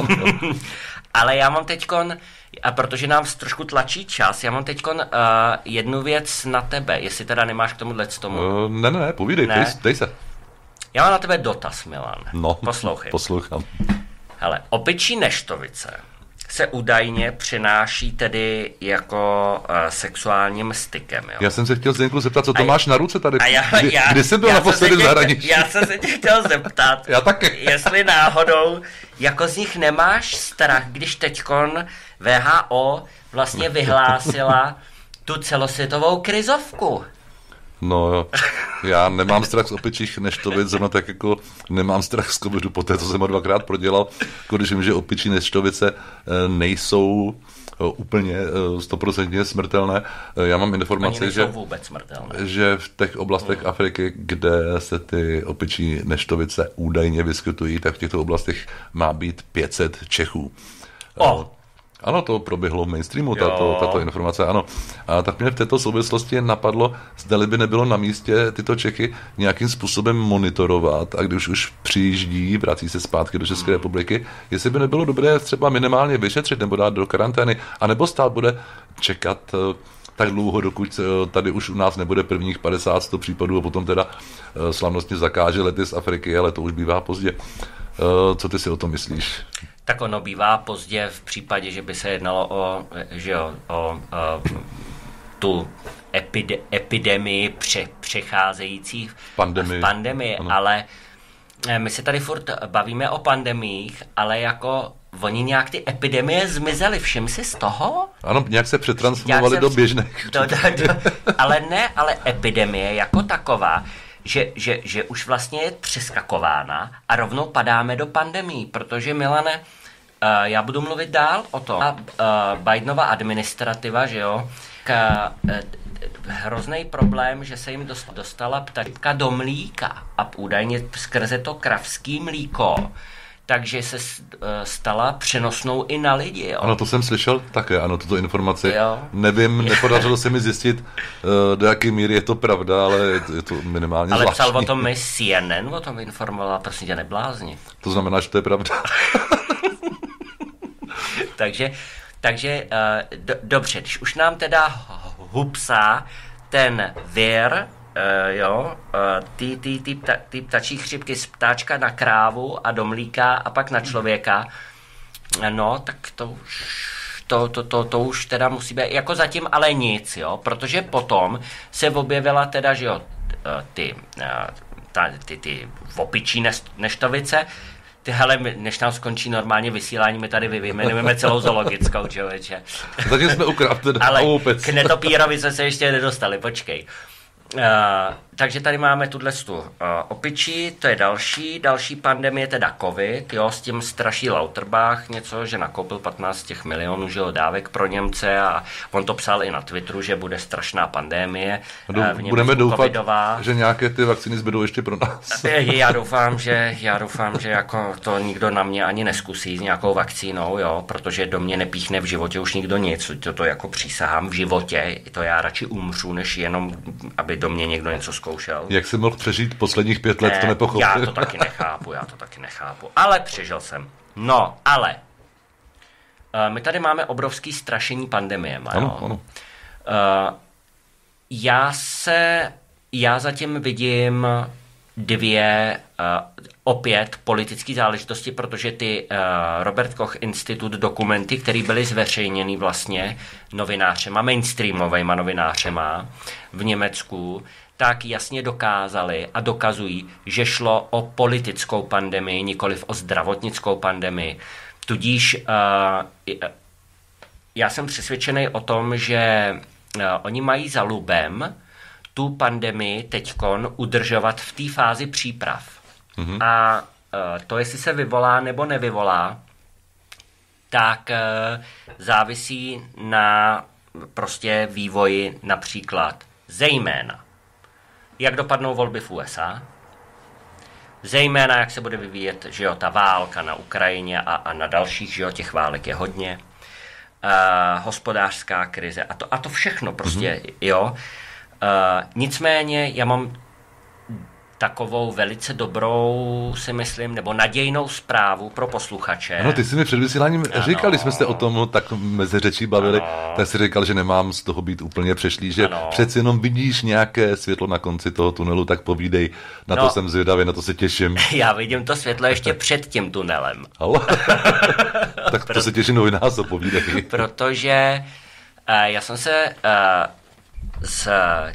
Ale já mám teďkon, a protože nám trošku tlačí čas, já mám teďkon uh, jednu věc na tebe, jestli teda nemáš k tomuhle z tomu. Uh, ne, ne, ne, povídej, ne. Dej, dej se. Já mám na tebe dotaz, Milan. No, poslouchej. Poslouchám. Hele, opičí neštovice se údajně přináší tedy jako uh, sexuálním stykem. Jo? Já jsem se chtěl Zdenku zeptat, co to a máš na ruce tady. A já, kdy, já, kdy jsi byl naposledy v zahraničí? Já jsem se tě chtěl zeptat, já taky. jestli náhodou jako z nich nemáš strach, když teďkon V H O vlastně vyhlásila tu celosvětovou krizovku. No jo, já nemám strach z opičích neštovic, zrovna tak jako nemám strach z covidu po té, co jsem ho dvakrát prodělal, jako když vím, že opičí neštovice nejsou úplně stoprocentně smrtelné. Já mám informaci, že, že v těch oblastech hmm. Afriky, kde se ty opičí neštovice údajně vyskytují, tak v těchto oblastech má být pět set Čechů. Oh. Ano, to proběhlo v mainstreamu, tato, tato informace, ano. A tak mě v této souvislosti napadlo, zdali by nebylo na místě tyto Čechy nějakým způsobem monitorovat a když už přijíždí, vrací se zpátky do České republiky, jestli by nebylo dobré třeba minimálně vyšetřit nebo dát do karantény, anebo stát bude čekat tak dlouho, dokud tady už u nás nebude prvních padesát sto případů a potom teda slavnostně zakáže lety z Afriky, ale to už bývá pozdě. Co ty si o tom myslíš? Tak ono bývá pozdě v případě, že by se jednalo o, že jo, o, o tu epide, epidemii pře, přecházející v pandemii, v pandemii ale my se tady furt bavíme o pandemiích, ale jako oni nějak ty epidemie zmizely, všim si z toho? Ano, nějak se přetransformovali do běžných. Do, do, do, ale ne, ale epidemie jako taková, že, že, že už vlastně je přeskakována a rovnou padáme do pandemii, protože Milane, uh, já budu mluvit dál o tom. Uh, Bidenova administrativa, že jo, k, uh, hrozný problém, že se jim dostala ptačka do mlíka a údajně skrze to kravský mlíko, takže se stala přenosnou i na lidi. Jo. Ano, to jsem slyšel také, ano, tuto informaci. Jo. Nevím, nepodařilo se mi zjistit, do jaké míry je to pravda, ale je to minimálně ale zvláštní. Ale psal o tom mi C N N, o tom informovala, prosím tě, neblázni. To znamená, že to je pravda. takže, takže do, dobře, když už nám teda hupsá ten vir, Uh, jo, uh, ty, ty, ty, pta, ty ptačí chřipky z ptáčka na krávu a do mlíka a pak na člověka, no, tak to už, to, to, to, to už teda musí být, jako zatím ale nic, jo, protože potom se objevila teda, že jo, ty, ta, ty, ty opičí neštovice, ty, hele, než nám skončí normálně vysílání, my tady vyjmenujeme celou zoologickou, člověče. Zatím jsme ukradli. Ale k netopírovi jsme se ještě nedostali, počkej. Uh, takže tady máme tuhle stu uh, opičí, to je další, další pandemie, teda covid, jo, s tím straší Lauterbach něco, že nakoupil patnáct těch milionů, že jo, dávek pro Němce a on to psal i na Twitteru, že bude strašná pandemie. Uh, budeme doufat, covidová. Že nějaké ty vakcíny zbydou ještě pro nás. já doufám, že, já doufám, že jako to nikdo na mě ani neskusí s nějakou vakcínou, jo, protože do mě nepíchne v životě už nikdo nic, to, to jako přísahám v životě, to já radši umřu, než jenom, aby do mě někdo něco zkoušel. Jak jsi mohl přežít posledních pět let, ne, to nepochopil. Já to taky nechápu, já to taky nechápu. Ale přežil jsem. No, ale uh, my tady máme obrovský strašení pandemiema. Ano, ano. Uh, já se, já zatím vidím dvě uh, opět politické záležitosti, protože ty uh, Robert Koch Institut dokumenty, které byly zveřejněny vlastně novinářema, mainstreamovejma novinářema v Německu, tak jasně dokázali a dokazují, že šlo o politickou pandemii, nikoliv o zdravotnickou pandemii. Tudíž uh, já jsem přesvědčený o tom, že uh, oni mají za lubem tu pandemii teďkon udržovat v té fázi příprav. Mm-hmm. A uh, to, jestli se vyvolá nebo nevyvolá, tak uh, závisí na prostě vývoji například zejména, jak dopadnou volby v U S A, zejména jak se bude vyvíjet, že jo, ta válka na Ukrajině a, a na dalších, že jo, těch válek je hodně, uh, hospodářská krize a to, a to všechno prostě, mm-hmm. jo. Uh, nicméně já mám takovou velice dobrou, si myslím, nebo nadějnou zprávu pro posluchače. Ano, ty jsi mi před vysíláním říkali, jsme se o tom tak mezi řečí bavili, ano. Tak jsi říkal, že nemám z toho být úplně přešlý, že ano. Přeci jenom vidíš nějaké světlo na konci toho tunelu, tak povídej, na no, to jsem zvědavý, na to se těším. Já vidím to světlo ještě před tím tunelem. Tak to se těším novinář, povídej. Protože uh, já jsem se uh, z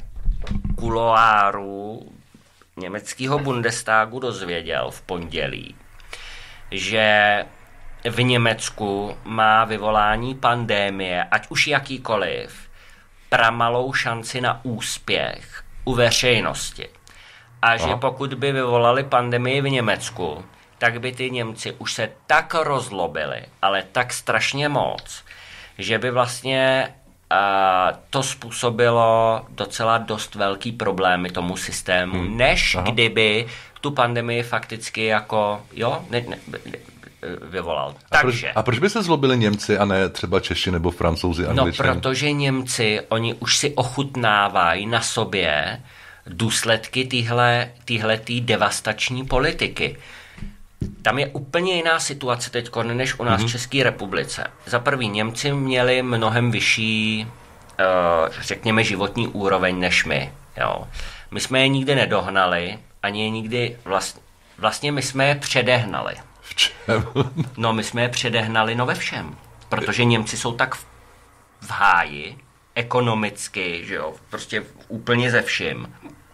kuloáru německého Bundestagu dozvěděl v pondělí, že v Německu má vyvolání pandemie, ať už jakýkoliv, pramalou šanci na úspěch u veřejnosti. A že pokud by vyvolali pandemii v Německu, tak by ty Němci už se tak rozlobili, ale tak strašně moc, že by vlastně Uh, to způsobilo docela dost velký problémy tomu systému, hmm. než Aha. kdyby tu pandemii fakticky jako, jo, ne, ne, vyvolal. A, Takže, proč, a proč by se zlobili Němci a ne třeba Češi nebo Francouzi, Angličani? No, protože Němci, oni už si ochutnávají na sobě důsledky téhletý devastační politiky. Tam je úplně jiná situace teď, než u nás mm-hmm. v České republice. Za prvý, Němci měli mnohem vyšší, řekněme, životní úroveň než my. Jo. My jsme je nikdy nedohnali, ani je nikdy vlastně, vlastně my jsme je předehnali. V čem? No, my jsme je předehnali no ve všem. Protože Němci jsou tak v, v háji, ekonomicky, že jo, prostě úplně ze vším,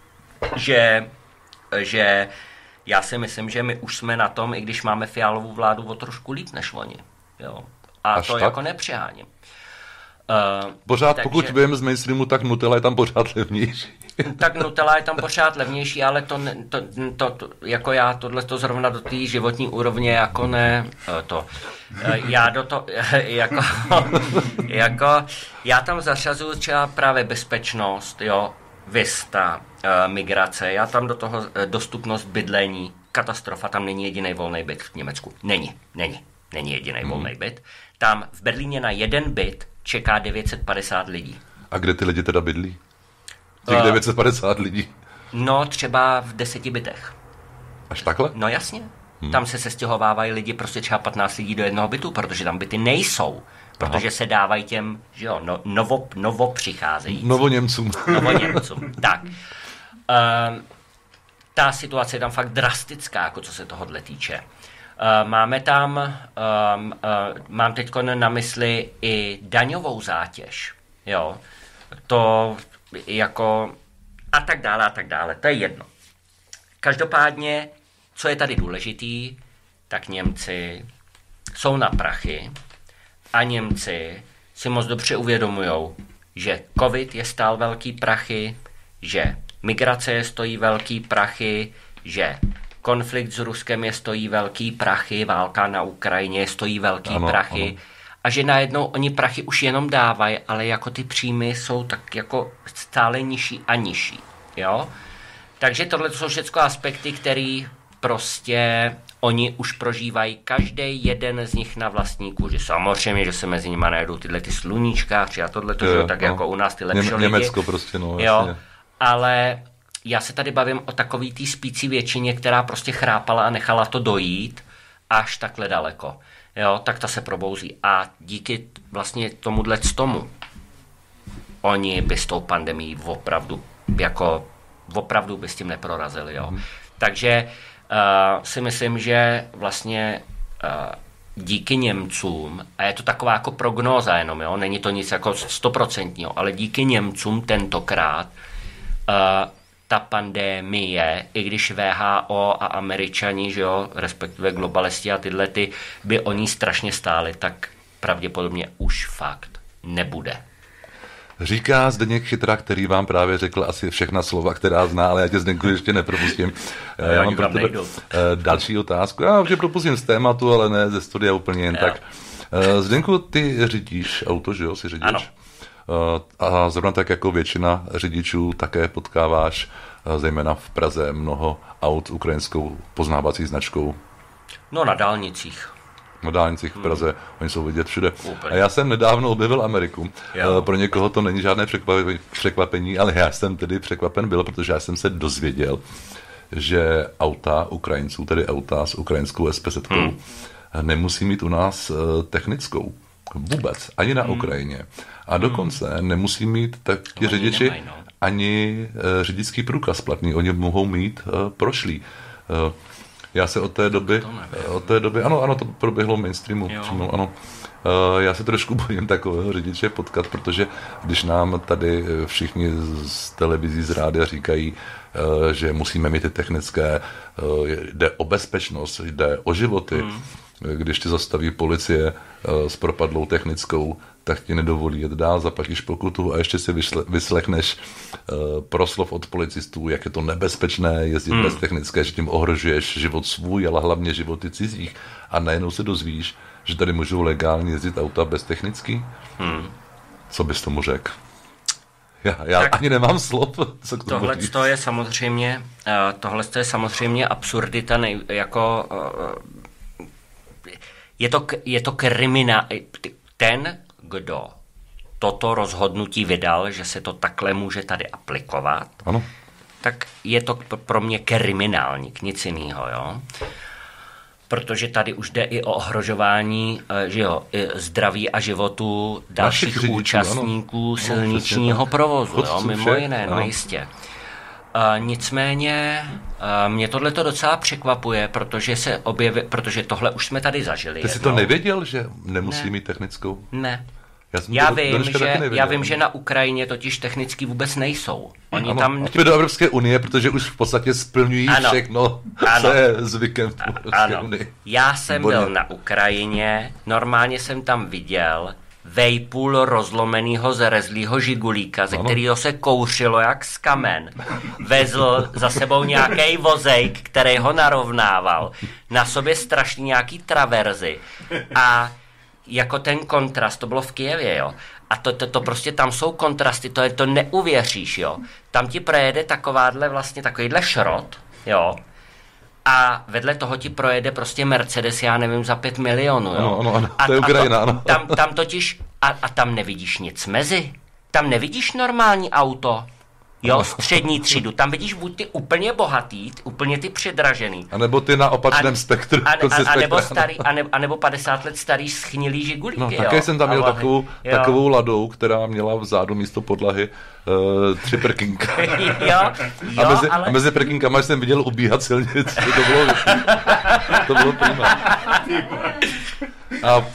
že, že já si myslím, že my už jsme na tom, i když máme Fialovou vládu, o trošku líp než oni. Jo. A až to tak? Jako nepřeháním. Uh, pořád, takže, pokud vím z mainstreamu, tak Nutella je tam pořád levnější. Tak Nutella je tam pořád levnější, ale to, to, to, to jako já tohle to zrovna do té životní úrovně jako ne to. Já do to jako, jako já tam zařazuju třeba právě bezpečnost, jo, Vista, migrace, já tam do toho dostupnost bydlení, katastrofa, tam není jediný volný byt v Německu. Není, není, není jediný hmm. volný byt. Tam v Berlíně na jeden byt čeká devět set padesát lidí. A kde ty lidi teda bydlí? Těch devět set padesát lidí? No, třeba v deseti bytech. Až takhle? No jasně. Hmm. Tam se sestěhovávají lidi, prostě třeba patnáct lidí do jednoho bytu, protože tam byty nejsou. Protože Aha. se dávají těm, že jo, no, novo, novo přicházejícím. Novoněmcům. Novoněmcům, tak. Um, ta situace je tam fakt drastická, jako co se tohodle týče. Uh, máme tam, um, uh, mám teď na mysli i daňovou zátěž, jo. To jako a tak dále a tak dále, to je jedno. Každopádně, co je tady důležitý, tak Němci jsou na prachy a Němci si moc dobře uvědomujou, že covid je stál velký prachy, že migrace je stojí velký prachy, že konflikt s Ruskem je stojí velký prachy, válka na Ukrajině je stojí velký ano, prachy ano. A že najednou oni prachy už jenom dávají, ale jako ty příjmy jsou tak jako stále nižší a nižší, jo. Takže tohle jsou všechno aspekty, které prostě oni už prožívají každý jeden z nich na vlastní kůži. Samozřejmě, že se mezi nimi najedou tyhle ty sluníčkáři a tohle, to, tak no. jako u nás ty lepší lidi. Německo prostě, no. Jo, ale já se tady bavím o takový té spící většině, která prostě chrápala a nechala to dojít až takhle daleko. Jo, tak ta se probouzí. A díky vlastně tomuhle tomu oni by s tou pandemií opravdu, jako opravdu by s tím neprorazili. Jo. Mm. Takže uh, si myslím, že vlastně uh, díky Němcům, a je to taková jako prognóza jenom, jo, není to nic jako stoprocentního, ale díky Němcům tentokrát uh, ta pandemie, i když V H O a Američani, že jo, respektive globalisti a tyhle ty, by o ní strašně stáli, tak pravděpodobně už fakt nebude. Říká Zdeněk Chytra, který vám právě řekl asi všechna slova, která zná, ale já tě, Zdenku, ještě nepropustím. Já, já mám pro tebe další otázku. Já už je propustím z tématu, ale ne ze studia úplně jen jo. tak. Zdenku, ty řídíš auto, že jo, si řidič? Ano. A zrovna tak jako většina řidičů také potkáváš zejména v Praze mnoho aut s ukrajinskou poznávací značkou. No na dálnicích. Na dálnicích v Praze, hmm. oni jsou vidět všude. Úplně. A já jsem nedávno objevil Ameriku. Jo. Pro někoho to není žádné překvapení, ale já jsem tedy překvapen byl, protože já jsem se dozvěděl, že auta Ukrajinců, tedy auta s ukrajinskou S P Z hmm. nemusí mít u nás technickou. Vůbec, ani na hmm. Ukrajině. A dokonce hmm. nemusí mít tak ti řidiči nemají, no. ani uh, řidičský průkaz platný. Oni mohou mít uh, prošlý. Uh, já se od té doby, od té doby, ano, ano, to proběhlo v mainstreamu. Přímo, ano. Uh, já se trošku bojím takového řidiče potkat, protože když nám tady všichni z televizí, z rádia říkají, uh, že musíme mít ty technické, uh, jde o bezpečnost, jde o životy, hmm. když tě zastaví policie uh, s propadlou technickou, tak ti nedovolí jet dál, zaplatíš pokutu a ještě si vyslechneš uh, proslov od policistů, jak je to nebezpečné jezdit hmm. bez technické, že tím ohrožuješ život svůj, ale hlavně životy cizích. A najednou se dozvíš, že tady můžou legálně jezdit auta bez technický. Hmm. Co bys tomu řekl? Já, já ani nemám slov. Co k tomu tohle to je samozřejmě, uh, tohle to je samozřejmě absurdita, nej, jako uh, je to, je to kriminál. Ten, kdo toto rozhodnutí vydal, že se to takhle může tady aplikovat, ano. tak je to pro mě kriminálník, nic jiného, jo. Protože tady už jde i o ohrožování že jo, zdraví a životu dalších řidičů, účastníků ano. silničního no, provozu, jo, mimo jiné, no jistě. Uh, nicméně uh, mě tohleto docela překvapuje, protože se objeví, protože tohle už jsme tady zažili. Ty jsi to nevěděl, že nemusí ne. mít technickou? Ne. Já, já, to, vím, že, já vím, že na Ukrajině totiž technicky vůbec nejsou. Oni ano, tam... A do Evropské unie, protože už v podstatě splňují ano. všechno, ano. co je zvykem v Evropské ano. unii. Já jsem Bodně. byl na Ukrajině, normálně jsem tam viděl vejpůl rozlomenýho zrezlýho žigulíka, ze ano. kterého se kouřilo jak z kamen. Vezl za sebou nějaký vozejk, který ho narovnával. Na sobě strašný nějaký traverzy. A jako ten kontrast, to bylo v Kyjevě, jo. A to, to, to prostě tam jsou kontrasty, to, je, to neuvěříš, jo. Tam ti projede takováhle vlastně, takovýhle šrot, jo. A vedle toho ti projede prostě Mercedes, já nevím, za pět milionů, jo. Ano, ano, ano. To je Ukrajina, ano. Tam, tam totiž, a, a tam nevidíš nic mezi. Tam nevidíš normální auto, jo, střední třídu. Tam vidíš buď ty úplně bohatý, úplně ty předražený. A nebo ty na opačném a, spektru. A, a, a, nebo starý, a, ne, a nebo padesát let starý schnilý žigulíky, no, jo. Také jsem tam měl takovou, takovou ladou, která měla vzadu místo podlahy uh, tři prkínka. jo, jo, a, mezi, ale... a mezi prkínkama jsem viděl ubíhat silnic. To bylo, to bylo prima. A,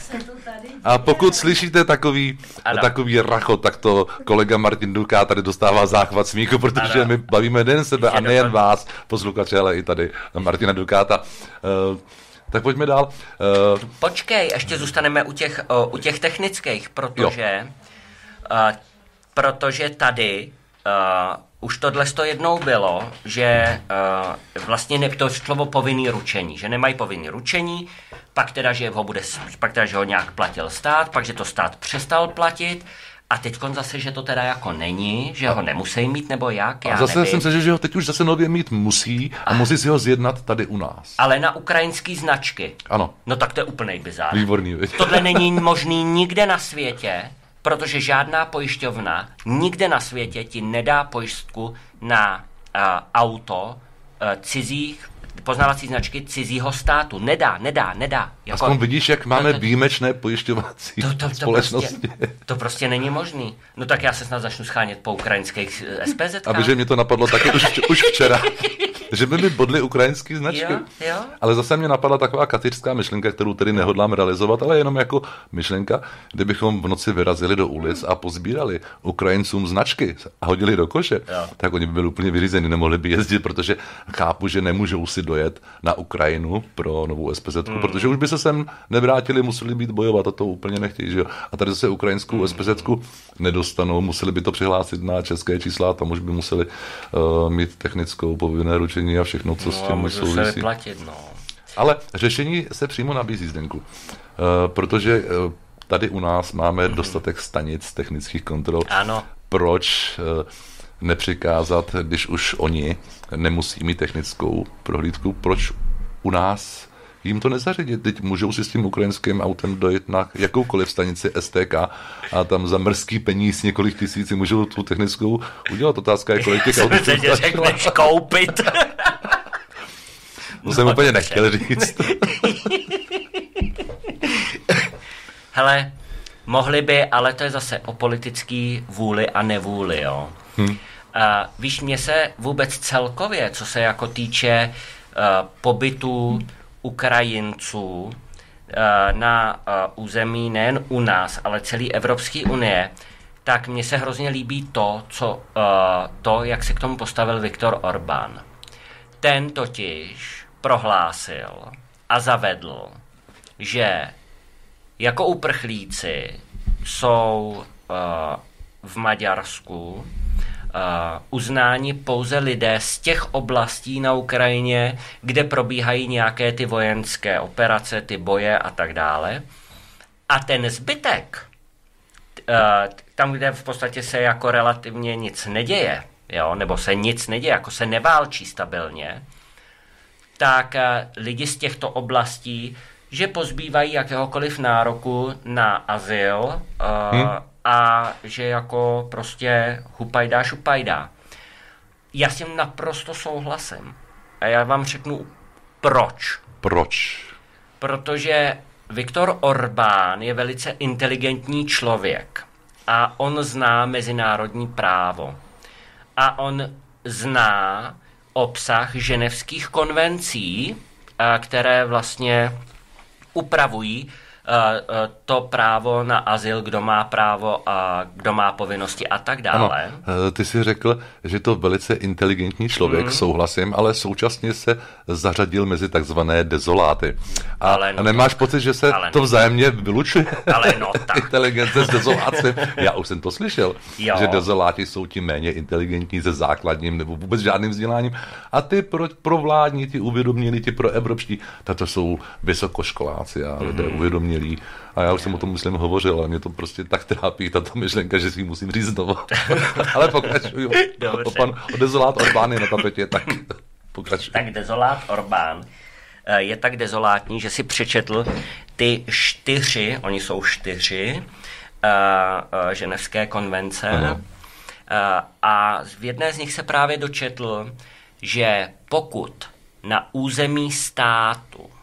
a pokud slyšíte takový, takový rachot, tak to kolega Martin Duka tady dostává záchvat smíchu, protože ano. my bavíme nejen sebe a nejen vás, posluchače, ale i tady Martina Dukáta. Uh, tak pojďme dál. Uh, Počkej, ještě zůstaneme u těch, uh, u těch technických, protože, uh, protože tady uh, už tohle to jednou bylo, že uh, vlastně ne, to slovo povinný ručení, že nemají povinný ručení, pak teda, že ho bude, pak teda, že ho nějak platil stát, pak, že to stát přestal platit a teďkon zase, že to teda jako není, že ho nemusí mít, nebo jak, já a zase nevím. jsem se, že ho teď už zase nově mít musí a, a musí si ho zjednat tady u nás. Ale na ukrajinský značky. Ano. No tak to je úplnej bizár. Výborný, viď? Tohle není možný nikde na světě, protože žádná pojišťovna nikde na světě ti nedá pojistku na uh, auto uh, cizích, poznávací značky cizího státu. Nedá, nedá, nedá. Jako, aspoň vidíš, jak máme to, to, výjimečné pojišťovací to, to, to společnosti. Prostě, to prostě není možný. No tak já se snad začnu schánět po ukrajinských es pé zetkách. Aby, že mě to napadlo taky už, už včera. Že by mi bodly ukrajinský značky. Jo, jo. Ale zase mě napadla taková katyřská myšlenka, kterou tedy nehodlám realizovat, ale jenom jako myšlenka, kdybychom v noci vyrazili do ulic a pozbírali Ukrajincům značky a hodili do koše, jo. tak oni by byli úplně vyřízeni, nemohli by jezdit, protože chápu, že nemůžou si dojet na Ukrajinu pro novou es pé zetku, hmm. protože už by se sem nevrátili, museli být bojovat a to úplně nechtějí. Že jo? A tady zase ukrajinskou hmm. es pé zetku nedostanou, museli by to přihlásit na české čísla a tam už by museli uh, mít technickou povinné ručení a všechno, co no, s tím souvisí. Platit, no. Ale řešení se přímo nabízí, Zdenku. Uh, protože uh, tady u nás máme mm-hmm. dostatek stanic technických kontrol. Ano. Proč uh, nepřikázat, když už oni nemusí mít technickou prohlídku, proč u nás jim to nezařídit? Teď můžou si s tím ukrajinským autem dojít na jakoukoliv stanici es té ká a tam za mrzký peníz několik tisíc můžou tu technickou udělat. Otázka je, kolik těch aut řekneš koupit. To jsem no, úplně nechtěl říct. Hele, mohli by, ale to je zase o politický vůli a nevůli, jo. Hmm. Uh, víš, mě se vůbec celkově, co se jako týče uh, pobytu Ukrajinců uh, na uh, území nejen u nás, ale celé Evropské unie, tak mně se hrozně líbí to, co, uh, to, jak se k tomu postavil Viktor Orbán. Ten totiž prohlásil a zavedl, že jako uprchlíci jsou uh, v Maďarsku uh, uznáni pouze lidé z těch oblastí na Ukrajině, kde probíhají nějaké ty vojenské operace, ty boje a tak dále. A ten zbytek, uh, tam, kde v podstatě se jako relativně nic neděje, jo, nebo se nic neděje, jako se neválčí stabilně, tak uh, lidi z těchto oblastí že pozbývají jakéhokoliv nároku na azyl uh, hmm. a že jako prostě hupajdá, šupajdá. Já s tím naprosto souhlasím. A já vám řeknu proč. Proč? Protože Viktor Orbán je velice inteligentní člověk a on zná mezinárodní právo. A on zná obsah ženevských konvencí, které vlastně upravují to právo na azyl, kdo má právo a kdo má povinnosti a tak dále. Ano, ty jsi řekl, že to velice inteligentní člověk, mm. souhlasím, ale současně se zařadil mezi takzvané dezoláty. A, no a nemáš to, pocit, že se to vzájemně vylučuje? Ale no tak. Inteligence s dezoláctvím. Já už jsem to slyšel, jo. že dezoláti jsou ti méně inteligentní se základním nebo vůbec žádným vzděláním. A ty pro, pro vládní, ty uvědomělí, ty pro evropští, tato jsou vysokoškoláci a lidé mm. uvědomělí. A já už jsem o tom, myslím, hovořil, ale mě to prostě tak trápí, tato myšlenka, že si ji musím říct znovu. Ale pokračuju. O pan o dezolát Orbán je na tapetě, tak pokračuju. Tak dezolát Orbán je tak dezolátní, že si přečetl ty čtyři, oni jsou čtyři, uh, uh, ženevské konvence. Uh, a v jedné z nich se právě dočetl, že pokud na území státu uh,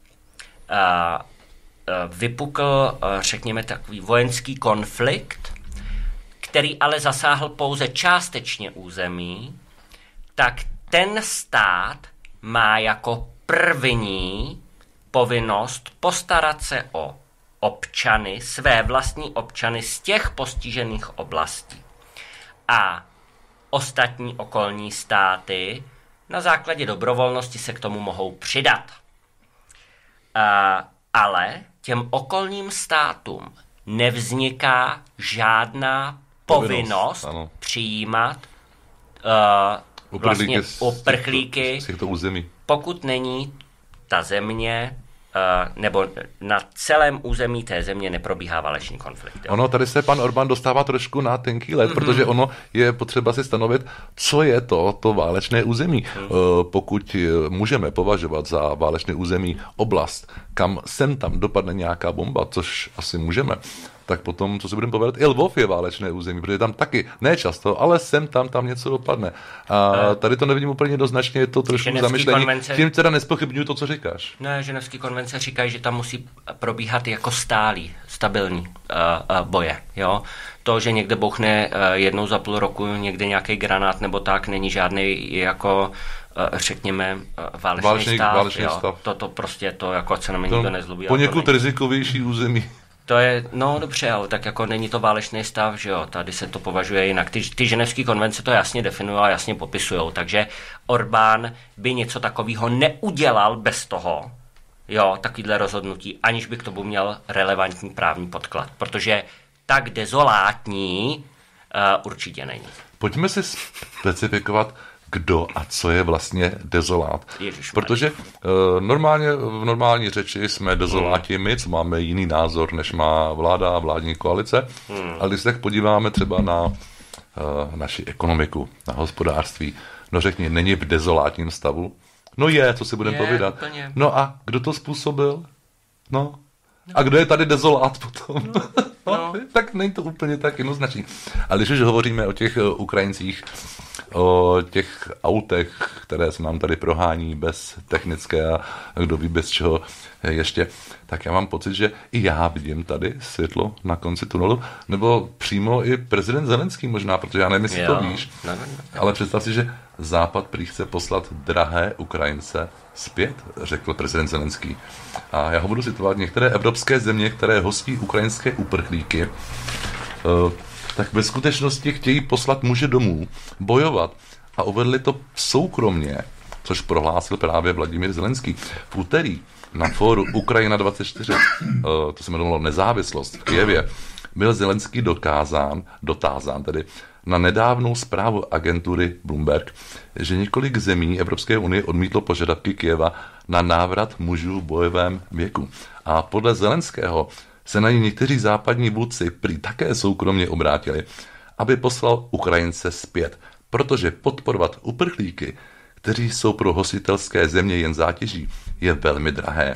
vypukl, řekněme, takový vojenský konflikt, který ale zasáhl pouze částečně území, tak ten stát má jako první povinnost postarat se o občany, své vlastní občany z těch postižených oblastí. A ostatní okolní státy na základě dobrovolnosti se k tomu mohou přidat. A, ale těm okolním státům nevzniká žádná povinnost, povinnost přijímat uh, vlastně uprchlíky, z těchto území. Pokud není ta země, uh, nebo na celém území té země neprobíhá válečný konflikt. Jo? Ono, tady se pan Orbán dostává trošku na tenký led, mm-hmm. protože ono je potřeba si stanovit, co je to, to válečné území. Mm. Uh, pokud můžeme považovat za válečné území oblast, kam sem tam dopadne nějaká bomba, což asi můžeme, tak potom, co si budeme povědět, i Lvov je válečné území, protože tam taky, ne často, ale sem tam tam něco dopadne. A tady to nevidím úplně jednoznačně, je to trošku zamyšlení. Konvence... Tím teda nespochybňuji to, co říkáš. Ne, ženevské konvence říkají, že tam musí probíhat jako stálý, stabilní uh, uh, boje. Jo? To, že někde bouchne uh, jednou za půl roku někde nějaký granát nebo tak, není žádný jako uh, řekněme uh, válečný, válečný stav. Válečný stav. To, to prostě to, jako se na mě nikdo nezlobí. Poněkud rizikovější území. To je, no dobře, ale tak jako není to válečný stav, že jo, tady se to považuje jinak. Ty, ty ženevské konvence to jasně definují a jasně popisujou, takže Orbán by něco takového neudělal bez toho, jo, takovýhle rozhodnutí, aniž by k tomu měl relevantní právní podklad, protože tak dezolátní uh, určitě není. Pojďme si specifikovat, kdo a co je vlastně dezolát. Ježišmarja. Protože uh, normálně, v normální řeči jsme dezoláti my, co máme jiný názor, než má vláda a vládní koalice. Hmm. Ale když se tak podíváme třeba na uh, naši ekonomiku, na hospodářství, no řekni, není v dezolátním stavu? No je, co si budeme povídat. Úplně. No a kdo to způsobil? No. A kdo je tady dezolát potom? No, no. Tak není to úplně tak jednoznačný. Ale když už hovoříme o těch uh, Ukrajincích, o těch autech, které se nám tady prohání bez technické a kdo ví bez čeho ještě, tak já mám pocit, že i já vidím tady světlo na konci tunelu, nebo přímo i prezident Zelenský možná, protože já nevím, jestli to víš, no, no, no. ale představ si, že Západ prý chce poslat drahé Ukrajince zpět, řekl prezident Zelenský. A já ho budu citovat, některé evropské země, které hostí ukrajinské uprchlíky, tak ve skutečnosti chtějí poslat muže domů, bojovat a uvedli to soukromně, což prohlásil právě Vladimír Zelenský. V úterý na fóru Ukrajina dvacet čtyři, to se jmenovalo Nezávislost v Kyjevě, byl Zelenský dokázán, dotázán tedy na nedávnou zprávu agentury Bloomberg, že několik zemí Evropské unie odmítlo požadavky Kyjeva na návrat mužů v bojovém věku. A podle Zelenského se na ní někteří západní vůdci prý také soukromně obrátili, aby poslal Ukrajince zpět, protože podporovat uprchlíky, kteří jsou pro hostitelské země jen zátěží, je velmi drahé.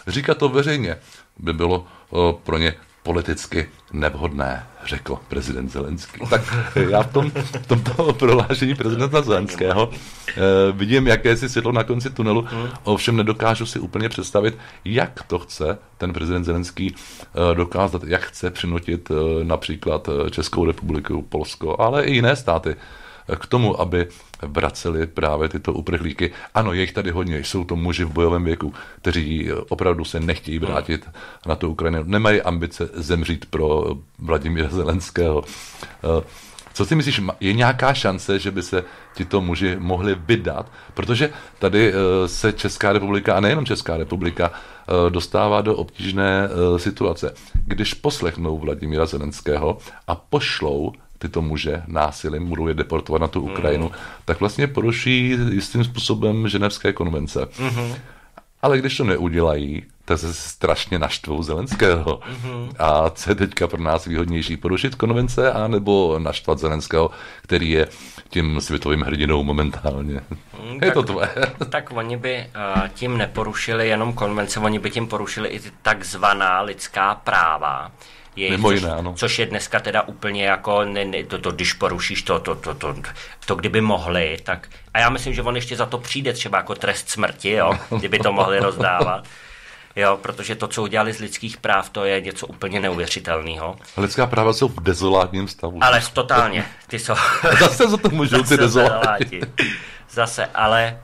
Říkat to veřejně by bylo o, pro ně politicky nevhodné, řekl prezident Zelenský. Tak já v, tom, v tomto prohlášení prezidenta Zelenského eh, vidím jakési světlo na konci tunelu, ovšem nedokážu si úplně představit, jak to chce ten prezident Zelenský eh, dokázat, jak chce přinutit eh, například Českou republiku, Polsko, ale i jiné státy k tomu, aby vraceli právě tyto uprchlíky. Ano, je jich tady hodně, jsou to muži v bojovém věku, kteří opravdu se nechtějí vrátit na tu Ukrajinu. Nemají ambice zemřít pro Vladimíra Zelenského. Co si myslíš, je nějaká šance, že by se tito muži mohli vydat? Protože tady se Česká republika, a nejenom Česká republika, dostává do obtížné situace. Když poslechnou Vladimíra Zelenského a pošlou tyto muže násilím, budou je deportovat na tu Ukrajinu, mm. tak vlastně poruší jistým způsobem ženevské konvence. Mm-hmm. Ale když to neudělají, tak se strašně naštvou Zelenského. Mm-hmm. A co je teďka pro nás výhodnější? Porušit konvence anebo naštvat Zelenského, který je tím světovým hrdinou momentálně? Mm, je tak, to tvoje. Tak oni by uh, tím neporušili jenom konvence, oni by tím porušili i takzvaná lidská práva. Jejich, Mimo jiné, což, ano. což je dneska teda úplně jako, ne, ne, to, to, když porušíš to, to, to, to, to, kdyby mohli, tak, a já myslím, že on ještě za to přijde třeba jako trest smrti, jo, kdyby to mohli rozdávat, jo, protože to, co udělali z lidských práv, to je něco úplně neuvěřitelného. Lidská práva jsou v dezolátním stavu. Ale totálně, ty jsou... Zase za to můžou ty dezoláti. Zase, ale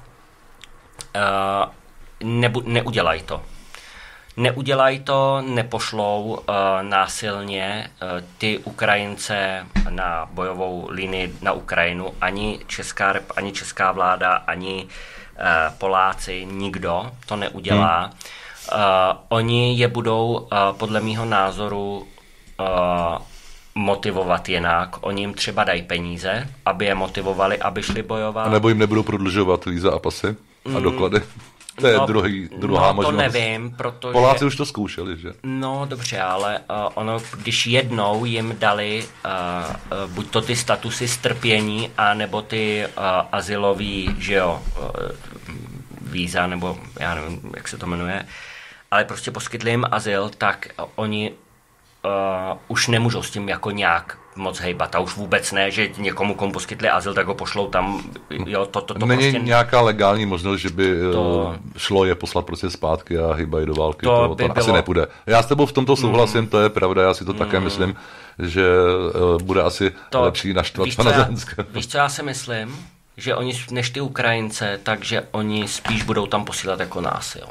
uh, nebu, neudělají to. Neudělají to, nepošlou uh, násilně uh, ty Ukrajince na bojovou linii na Ukrajinu, ani česká, ani česká vláda, ani uh, Poláci, nikdo to neudělá. Hmm. Uh, oni je budou, uh, podle mýho názoru, uh, motivovat jinak. Oni jim třeba dají peníze, aby je motivovali, aby šli bojovat. A nebo jim nebudou prodlužovat víza a pasy a doklady. To je no, druhý, druhá no, možnost. to nevím, protože... Poláci už to zkoušeli, že? No, dobře, ale uh, ono, když jednou jim dali uh, uh, buď to ty statusy strpění, anebo ty uh, azylový, že jo, uh, víza, nebo já nevím, jak se to jmenuje, ale prostě poskytli jim azyl, tak uh, oni uh, už nemůžou s tím jako nějak moc hejbat a už vůbec ne, že někomu, komu poskytli azyl, tak ho pošlou tam, jo, to, to, to Není prostě... nějaká legální možnost, že by to... šlo je poslat prostě zpátky a hýbají do války, to, to, by to bylo... asi nepůjde. Já s tebou v tomto souhlasím, mm. to je pravda, já si to mm. také myslím, že uh, bude asi to... lepší naštvat pana Zelenského. Víš, co já si myslím? Že oni, než ty Ukrajince, takže oni spíš budou tam posílat jako násil.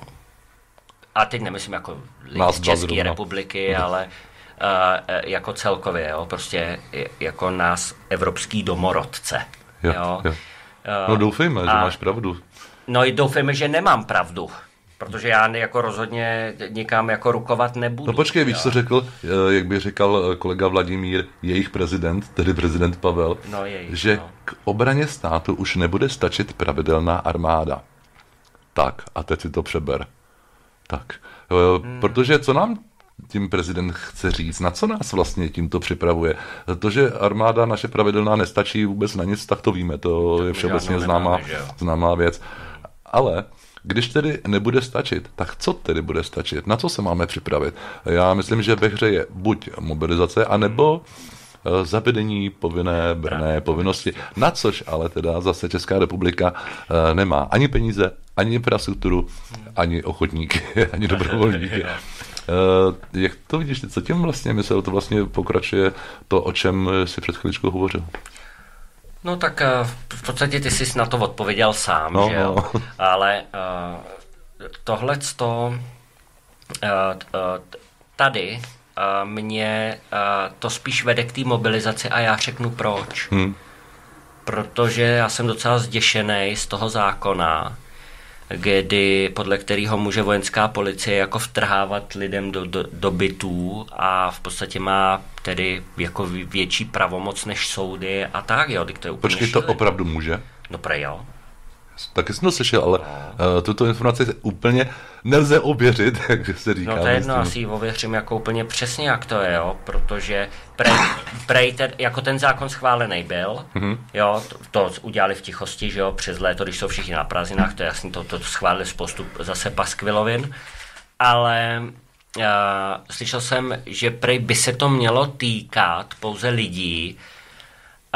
A teď nemyslím jako lidi z České republiky, mm. ale Uh, jako celkově, jo, prostě jako nás evropský domorodce. Jo, jo. Jo. No doufejme, a, že máš pravdu. No i doufejme, že nemám pravdu, protože já jako rozhodně nikam jako rukovat nebudu. No počkej, jo. víš, co řekl, jak by říkal kolega Vladimír, jejich prezident, tedy prezident Pavel, no, jejich, že no. k obraně státu už nebude stačit pravidelná armáda. Tak, a teď si to přeber. Tak, hmm. protože co nám tím prezident chce říct, na co nás vlastně tímto připravuje. To, že armáda naše pravidelná nestačí vůbec na nic, tak to víme, to, to je všeobecně známá, známá věc. Ale když tedy nebude stačit, tak co tedy bude stačit? Na co se máme připravit? Já myslím, že ve hře je buď mobilizace, anebo zavedení povinné branné povinnosti, na což ale teda zase Česká republika nemá ani peníze, ani infrastrukturu, ani ochotníky, ani dobrovolníky. Uh, jak to vidíš ty, co tím vlastně myslel? To vlastně pokračuje to, o čem jsi před chvíličkou hovořil. No tak uh, v podstatě ty jsi na to odpověděl sám, no, že jo? No. Ale uh, tohleto uh, uh, tady uh, mě uh, to spíš vede k té mobilizaci a já řeknu proč. Hmm. Protože já jsem docela zděšený z toho zákona, kdy podle kterého může vojenská policie jako vtrhávat lidem do, do, do bytů a v podstatě má tedy jako větší pravomoc než soudy a tak, jo. To je úplně Počkej, šílený. To opravdu může? No prej, jo. Taky jsem to slyšel, ale no. uh, tuto informaci úplně nelze ověřit, jak se říká. No to je jedno, asi ji ověřím jako úplně přesně, jak to je, jo, protože prej, prej ten, jako ten zákon schválený byl, mm-hmm. jo, to, to udělali v tichosti, že jo, přes léto, když jsou všichni na prázdninách, to je jasný, to, to schválili spoustu zase paskvilovin, ale uh, slyšel jsem, že prej by se to mělo týkat pouze lidí, uh,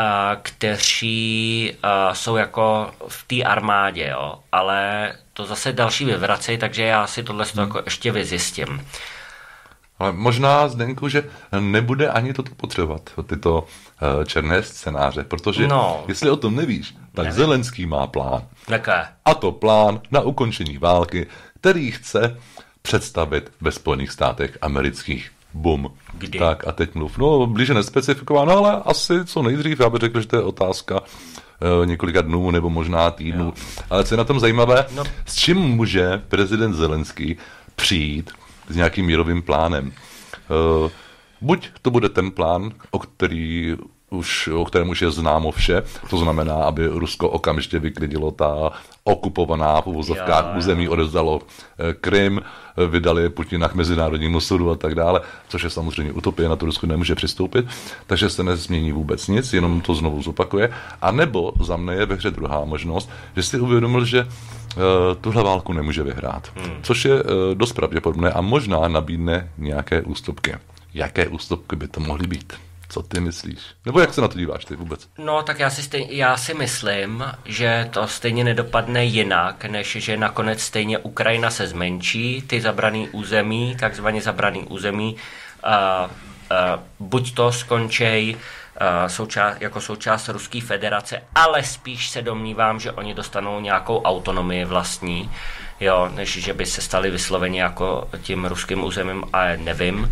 kteří uh, jsou jako v té armádě, jo, ale to zase další vyvracej, takže já si tohle hmm. jako ještě vyzjistím. Ale možná, Zdenku, že nebude ani toto potřebovat, tyto uh, černé scénáře, protože no, jestli o tom nevíš, tak nevím. Zelenský má plán. Jaké? A to plán na ukončení války, který chce představit ve Spojených státech amerických. Bum. Kdy? Tak a teď mluv. No, blíže nespecifikováno, ale asi co nejdřív. Já bych řekl, že to je otázka uh, několika dnů nebo možná týdnů. Jo. Ale co je na tom zajímavé, no. S čím může prezident Zelenský přijít s nějakým mírovým plánem? Uh, buď to bude ten plán, o který už, o kterém už je známo vše, to znamená, aby Rusko okamžitě vyklidilo ta okupovaná v uvozovkách území, odevzdalo Krym, vydali Putina k mezinárodnímu soudu a tak dále, což je samozřejmě utopie, na to Rusko nemůže přistoupit, takže se nezmění vůbec nic, jenom to znovu zopakuje. A nebo za mne je ve hře druhá možnost, že si uvědomil, že uh, tuhle válku nemůže vyhrát, hmm. což je uh, dost pravděpodobné a možná nabídne nějaké ústupky. Jaké ústupky by to mohly být? Co ty myslíš? Nebo jak se na to díváš ty vůbec? No, tak já si, stej, já si myslím, že to stejně nedopadne jinak, než že nakonec stejně Ukrajina se zmenší, ty zabraný území, takzvaně zabraný území, uh, uh, buď to skončí uh, součást, jako součást Ruské federace, ale spíš se domnívám, že oni dostanou nějakou autonomii vlastní, jo, než že by se stali vysloveně jako tím ruským územím, ale nevím.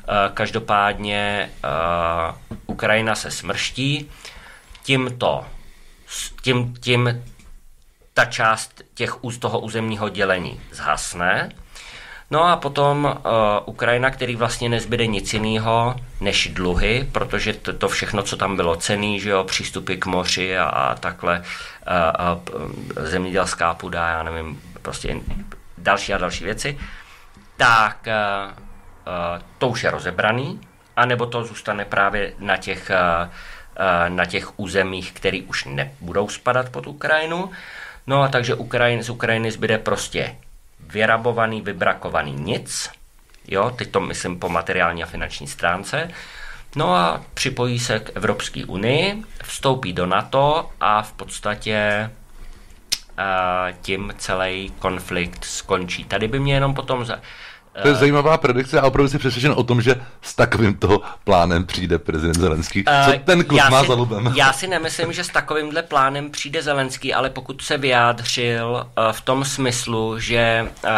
Každopádně uh, Ukrajina se smrští, tímto, tím, tím ta část těch, z toho územního dělení zhasne. No a potom uh, Ukrajina, který vlastně nezbyde nic jiného než dluhy, protože to, to všechno, co tam bylo cenný, že jo, přístupy k moři a, a takhle, uh, uh, zemědělská půda, já nevím, prostě další a další věci, tak uh, Uh, to už je rozebraný, anebo to zůstane právě na těch, uh, uh, na těch územích, které už nebudou spadat pod Ukrajinu. No a takže Ukrajin, z Ukrajiny zbyde prostě vyrabovaný, vybrakovaný nic. Jo, teď to myslím po materiální a finanční stránce. No a připojí se k Evropské unii, vstoupí do NATO a v podstatě uh, tím celý konflikt skončí. Tady by mě jenom potom... Za, To je zajímavá predikce a opravdu si přesvědčen o tom, že s takovýmto plánem přijde prezident Zelenský. Co ten kluk má za lubem? Já si nemyslím, že s takovýmhle plánem přijde Zelenský, ale pokud se vyjádřil uh, v tom smyslu, že uh,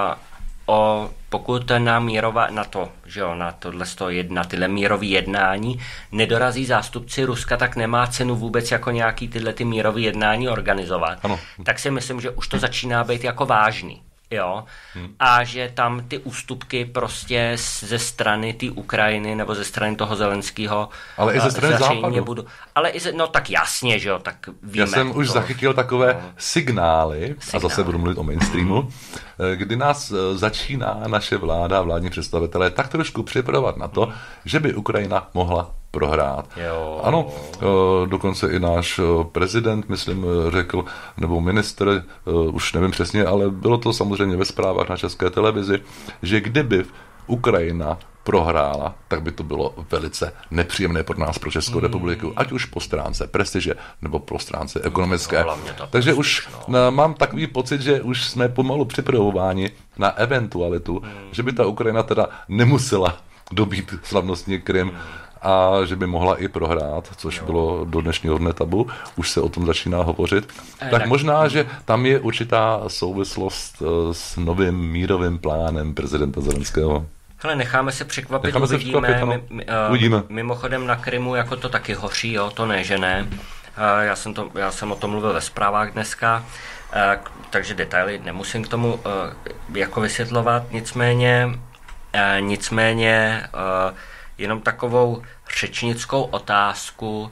o, pokud na mírová, na to, že jo, na tohle jedna, tyhle mírový jednání nedorazí zástupci Ruska, tak nemá cenu vůbec jako nějaký tyhle ty mírový jednání organizovat. Ano. Tak si myslím, že už to začíná být jako vážný. Jo, hmm. a že tam ty ústupky prostě ze strany té Ukrajiny nebo ze strany toho Zelenského, ale i ze strany západu. Budu. Ale i ze, no tak jasně, že jo, tak víme. Já jsem už to, zachytil takové no. signály, Signály. a zase budu mluvit o mainstreamu, kdy nás začíná naše vláda, vládní představitelé tak trošku připravovat na to, hmm. že by Ukrajina mohla prohrát. Jo. Ano, dokonce i náš prezident, myslím, řekl, nebo ministr, už nevím přesně, ale bylo to samozřejmě ve zprávách na České televizi, že kdyby Ukrajina prohrála, tak by to bylo velice nepříjemné pro nás, pro Českou hmm. republiku, ať už po stránce prestiže, nebo po stránce ekonomické. No, Takže už no. mám takový pocit, že už jsme pomalu připravováni na eventualitu, hmm. že by ta Ukrajina teda nemusela dobít slavnostní Krym, hmm. a že by mohla i prohrát, což jo. bylo do dnešního dne tabu, už se o tom začíná hovořit. E, tak, tak možná, že tam je určitá souvislost s novým mírovým plánem prezidenta Zelenského. Hele, necháme se překvapit, necháme uvidíme. Se překvapit, my, uh, uvidíme. Mimochodem na Krymu jako to taky hoří, jo, to ne, že ne. Uh, já, jsem to, já jsem o tom mluvil ve zprávách dneska, uh, takže detaily nemusím k tomu uh, jako vysvětlovat, nicméně, uh, nicméně uh, jenom takovou řečnickou otázku.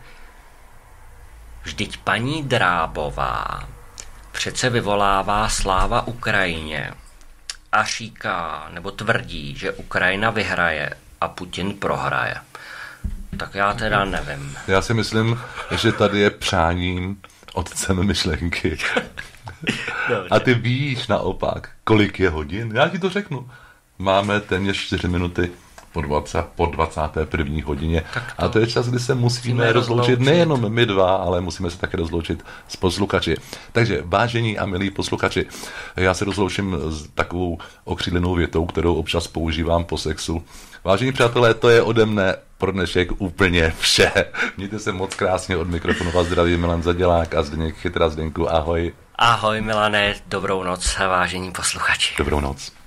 Vždyť paní Drábová přece vyvolává sláva Ukrajině a říká, nebo tvrdí, že Ukrajina vyhraje a Putin prohraje. Tak já teda nevím. Já si myslím, že tady je přáním otcem myšlenky. A ty víš naopak, kolik je hodin? Já ti to řeknu. máme téměř čtyři minuty po, dvacet, po dvacáté první hodině. To a to je čas, kdy se musíme rozloučit, rozloučit nejenom my dva, ale musíme se také rozloučit s posluchači. Takže vážení a milí posluchači, já se rozloučím s takovou okřídlenou větou, kterou občas používám po sexu. Vážení přátelé, to je ode mne pro dnešek úplně vše. Mějte se moc krásně, od mikrofonu vás zdraví Milan Zadělák a Zdeněk Chytra. Zdeňku, ahoj. Ahoj Milane, dobrou noc, vážení posluchači. Dobrou noc.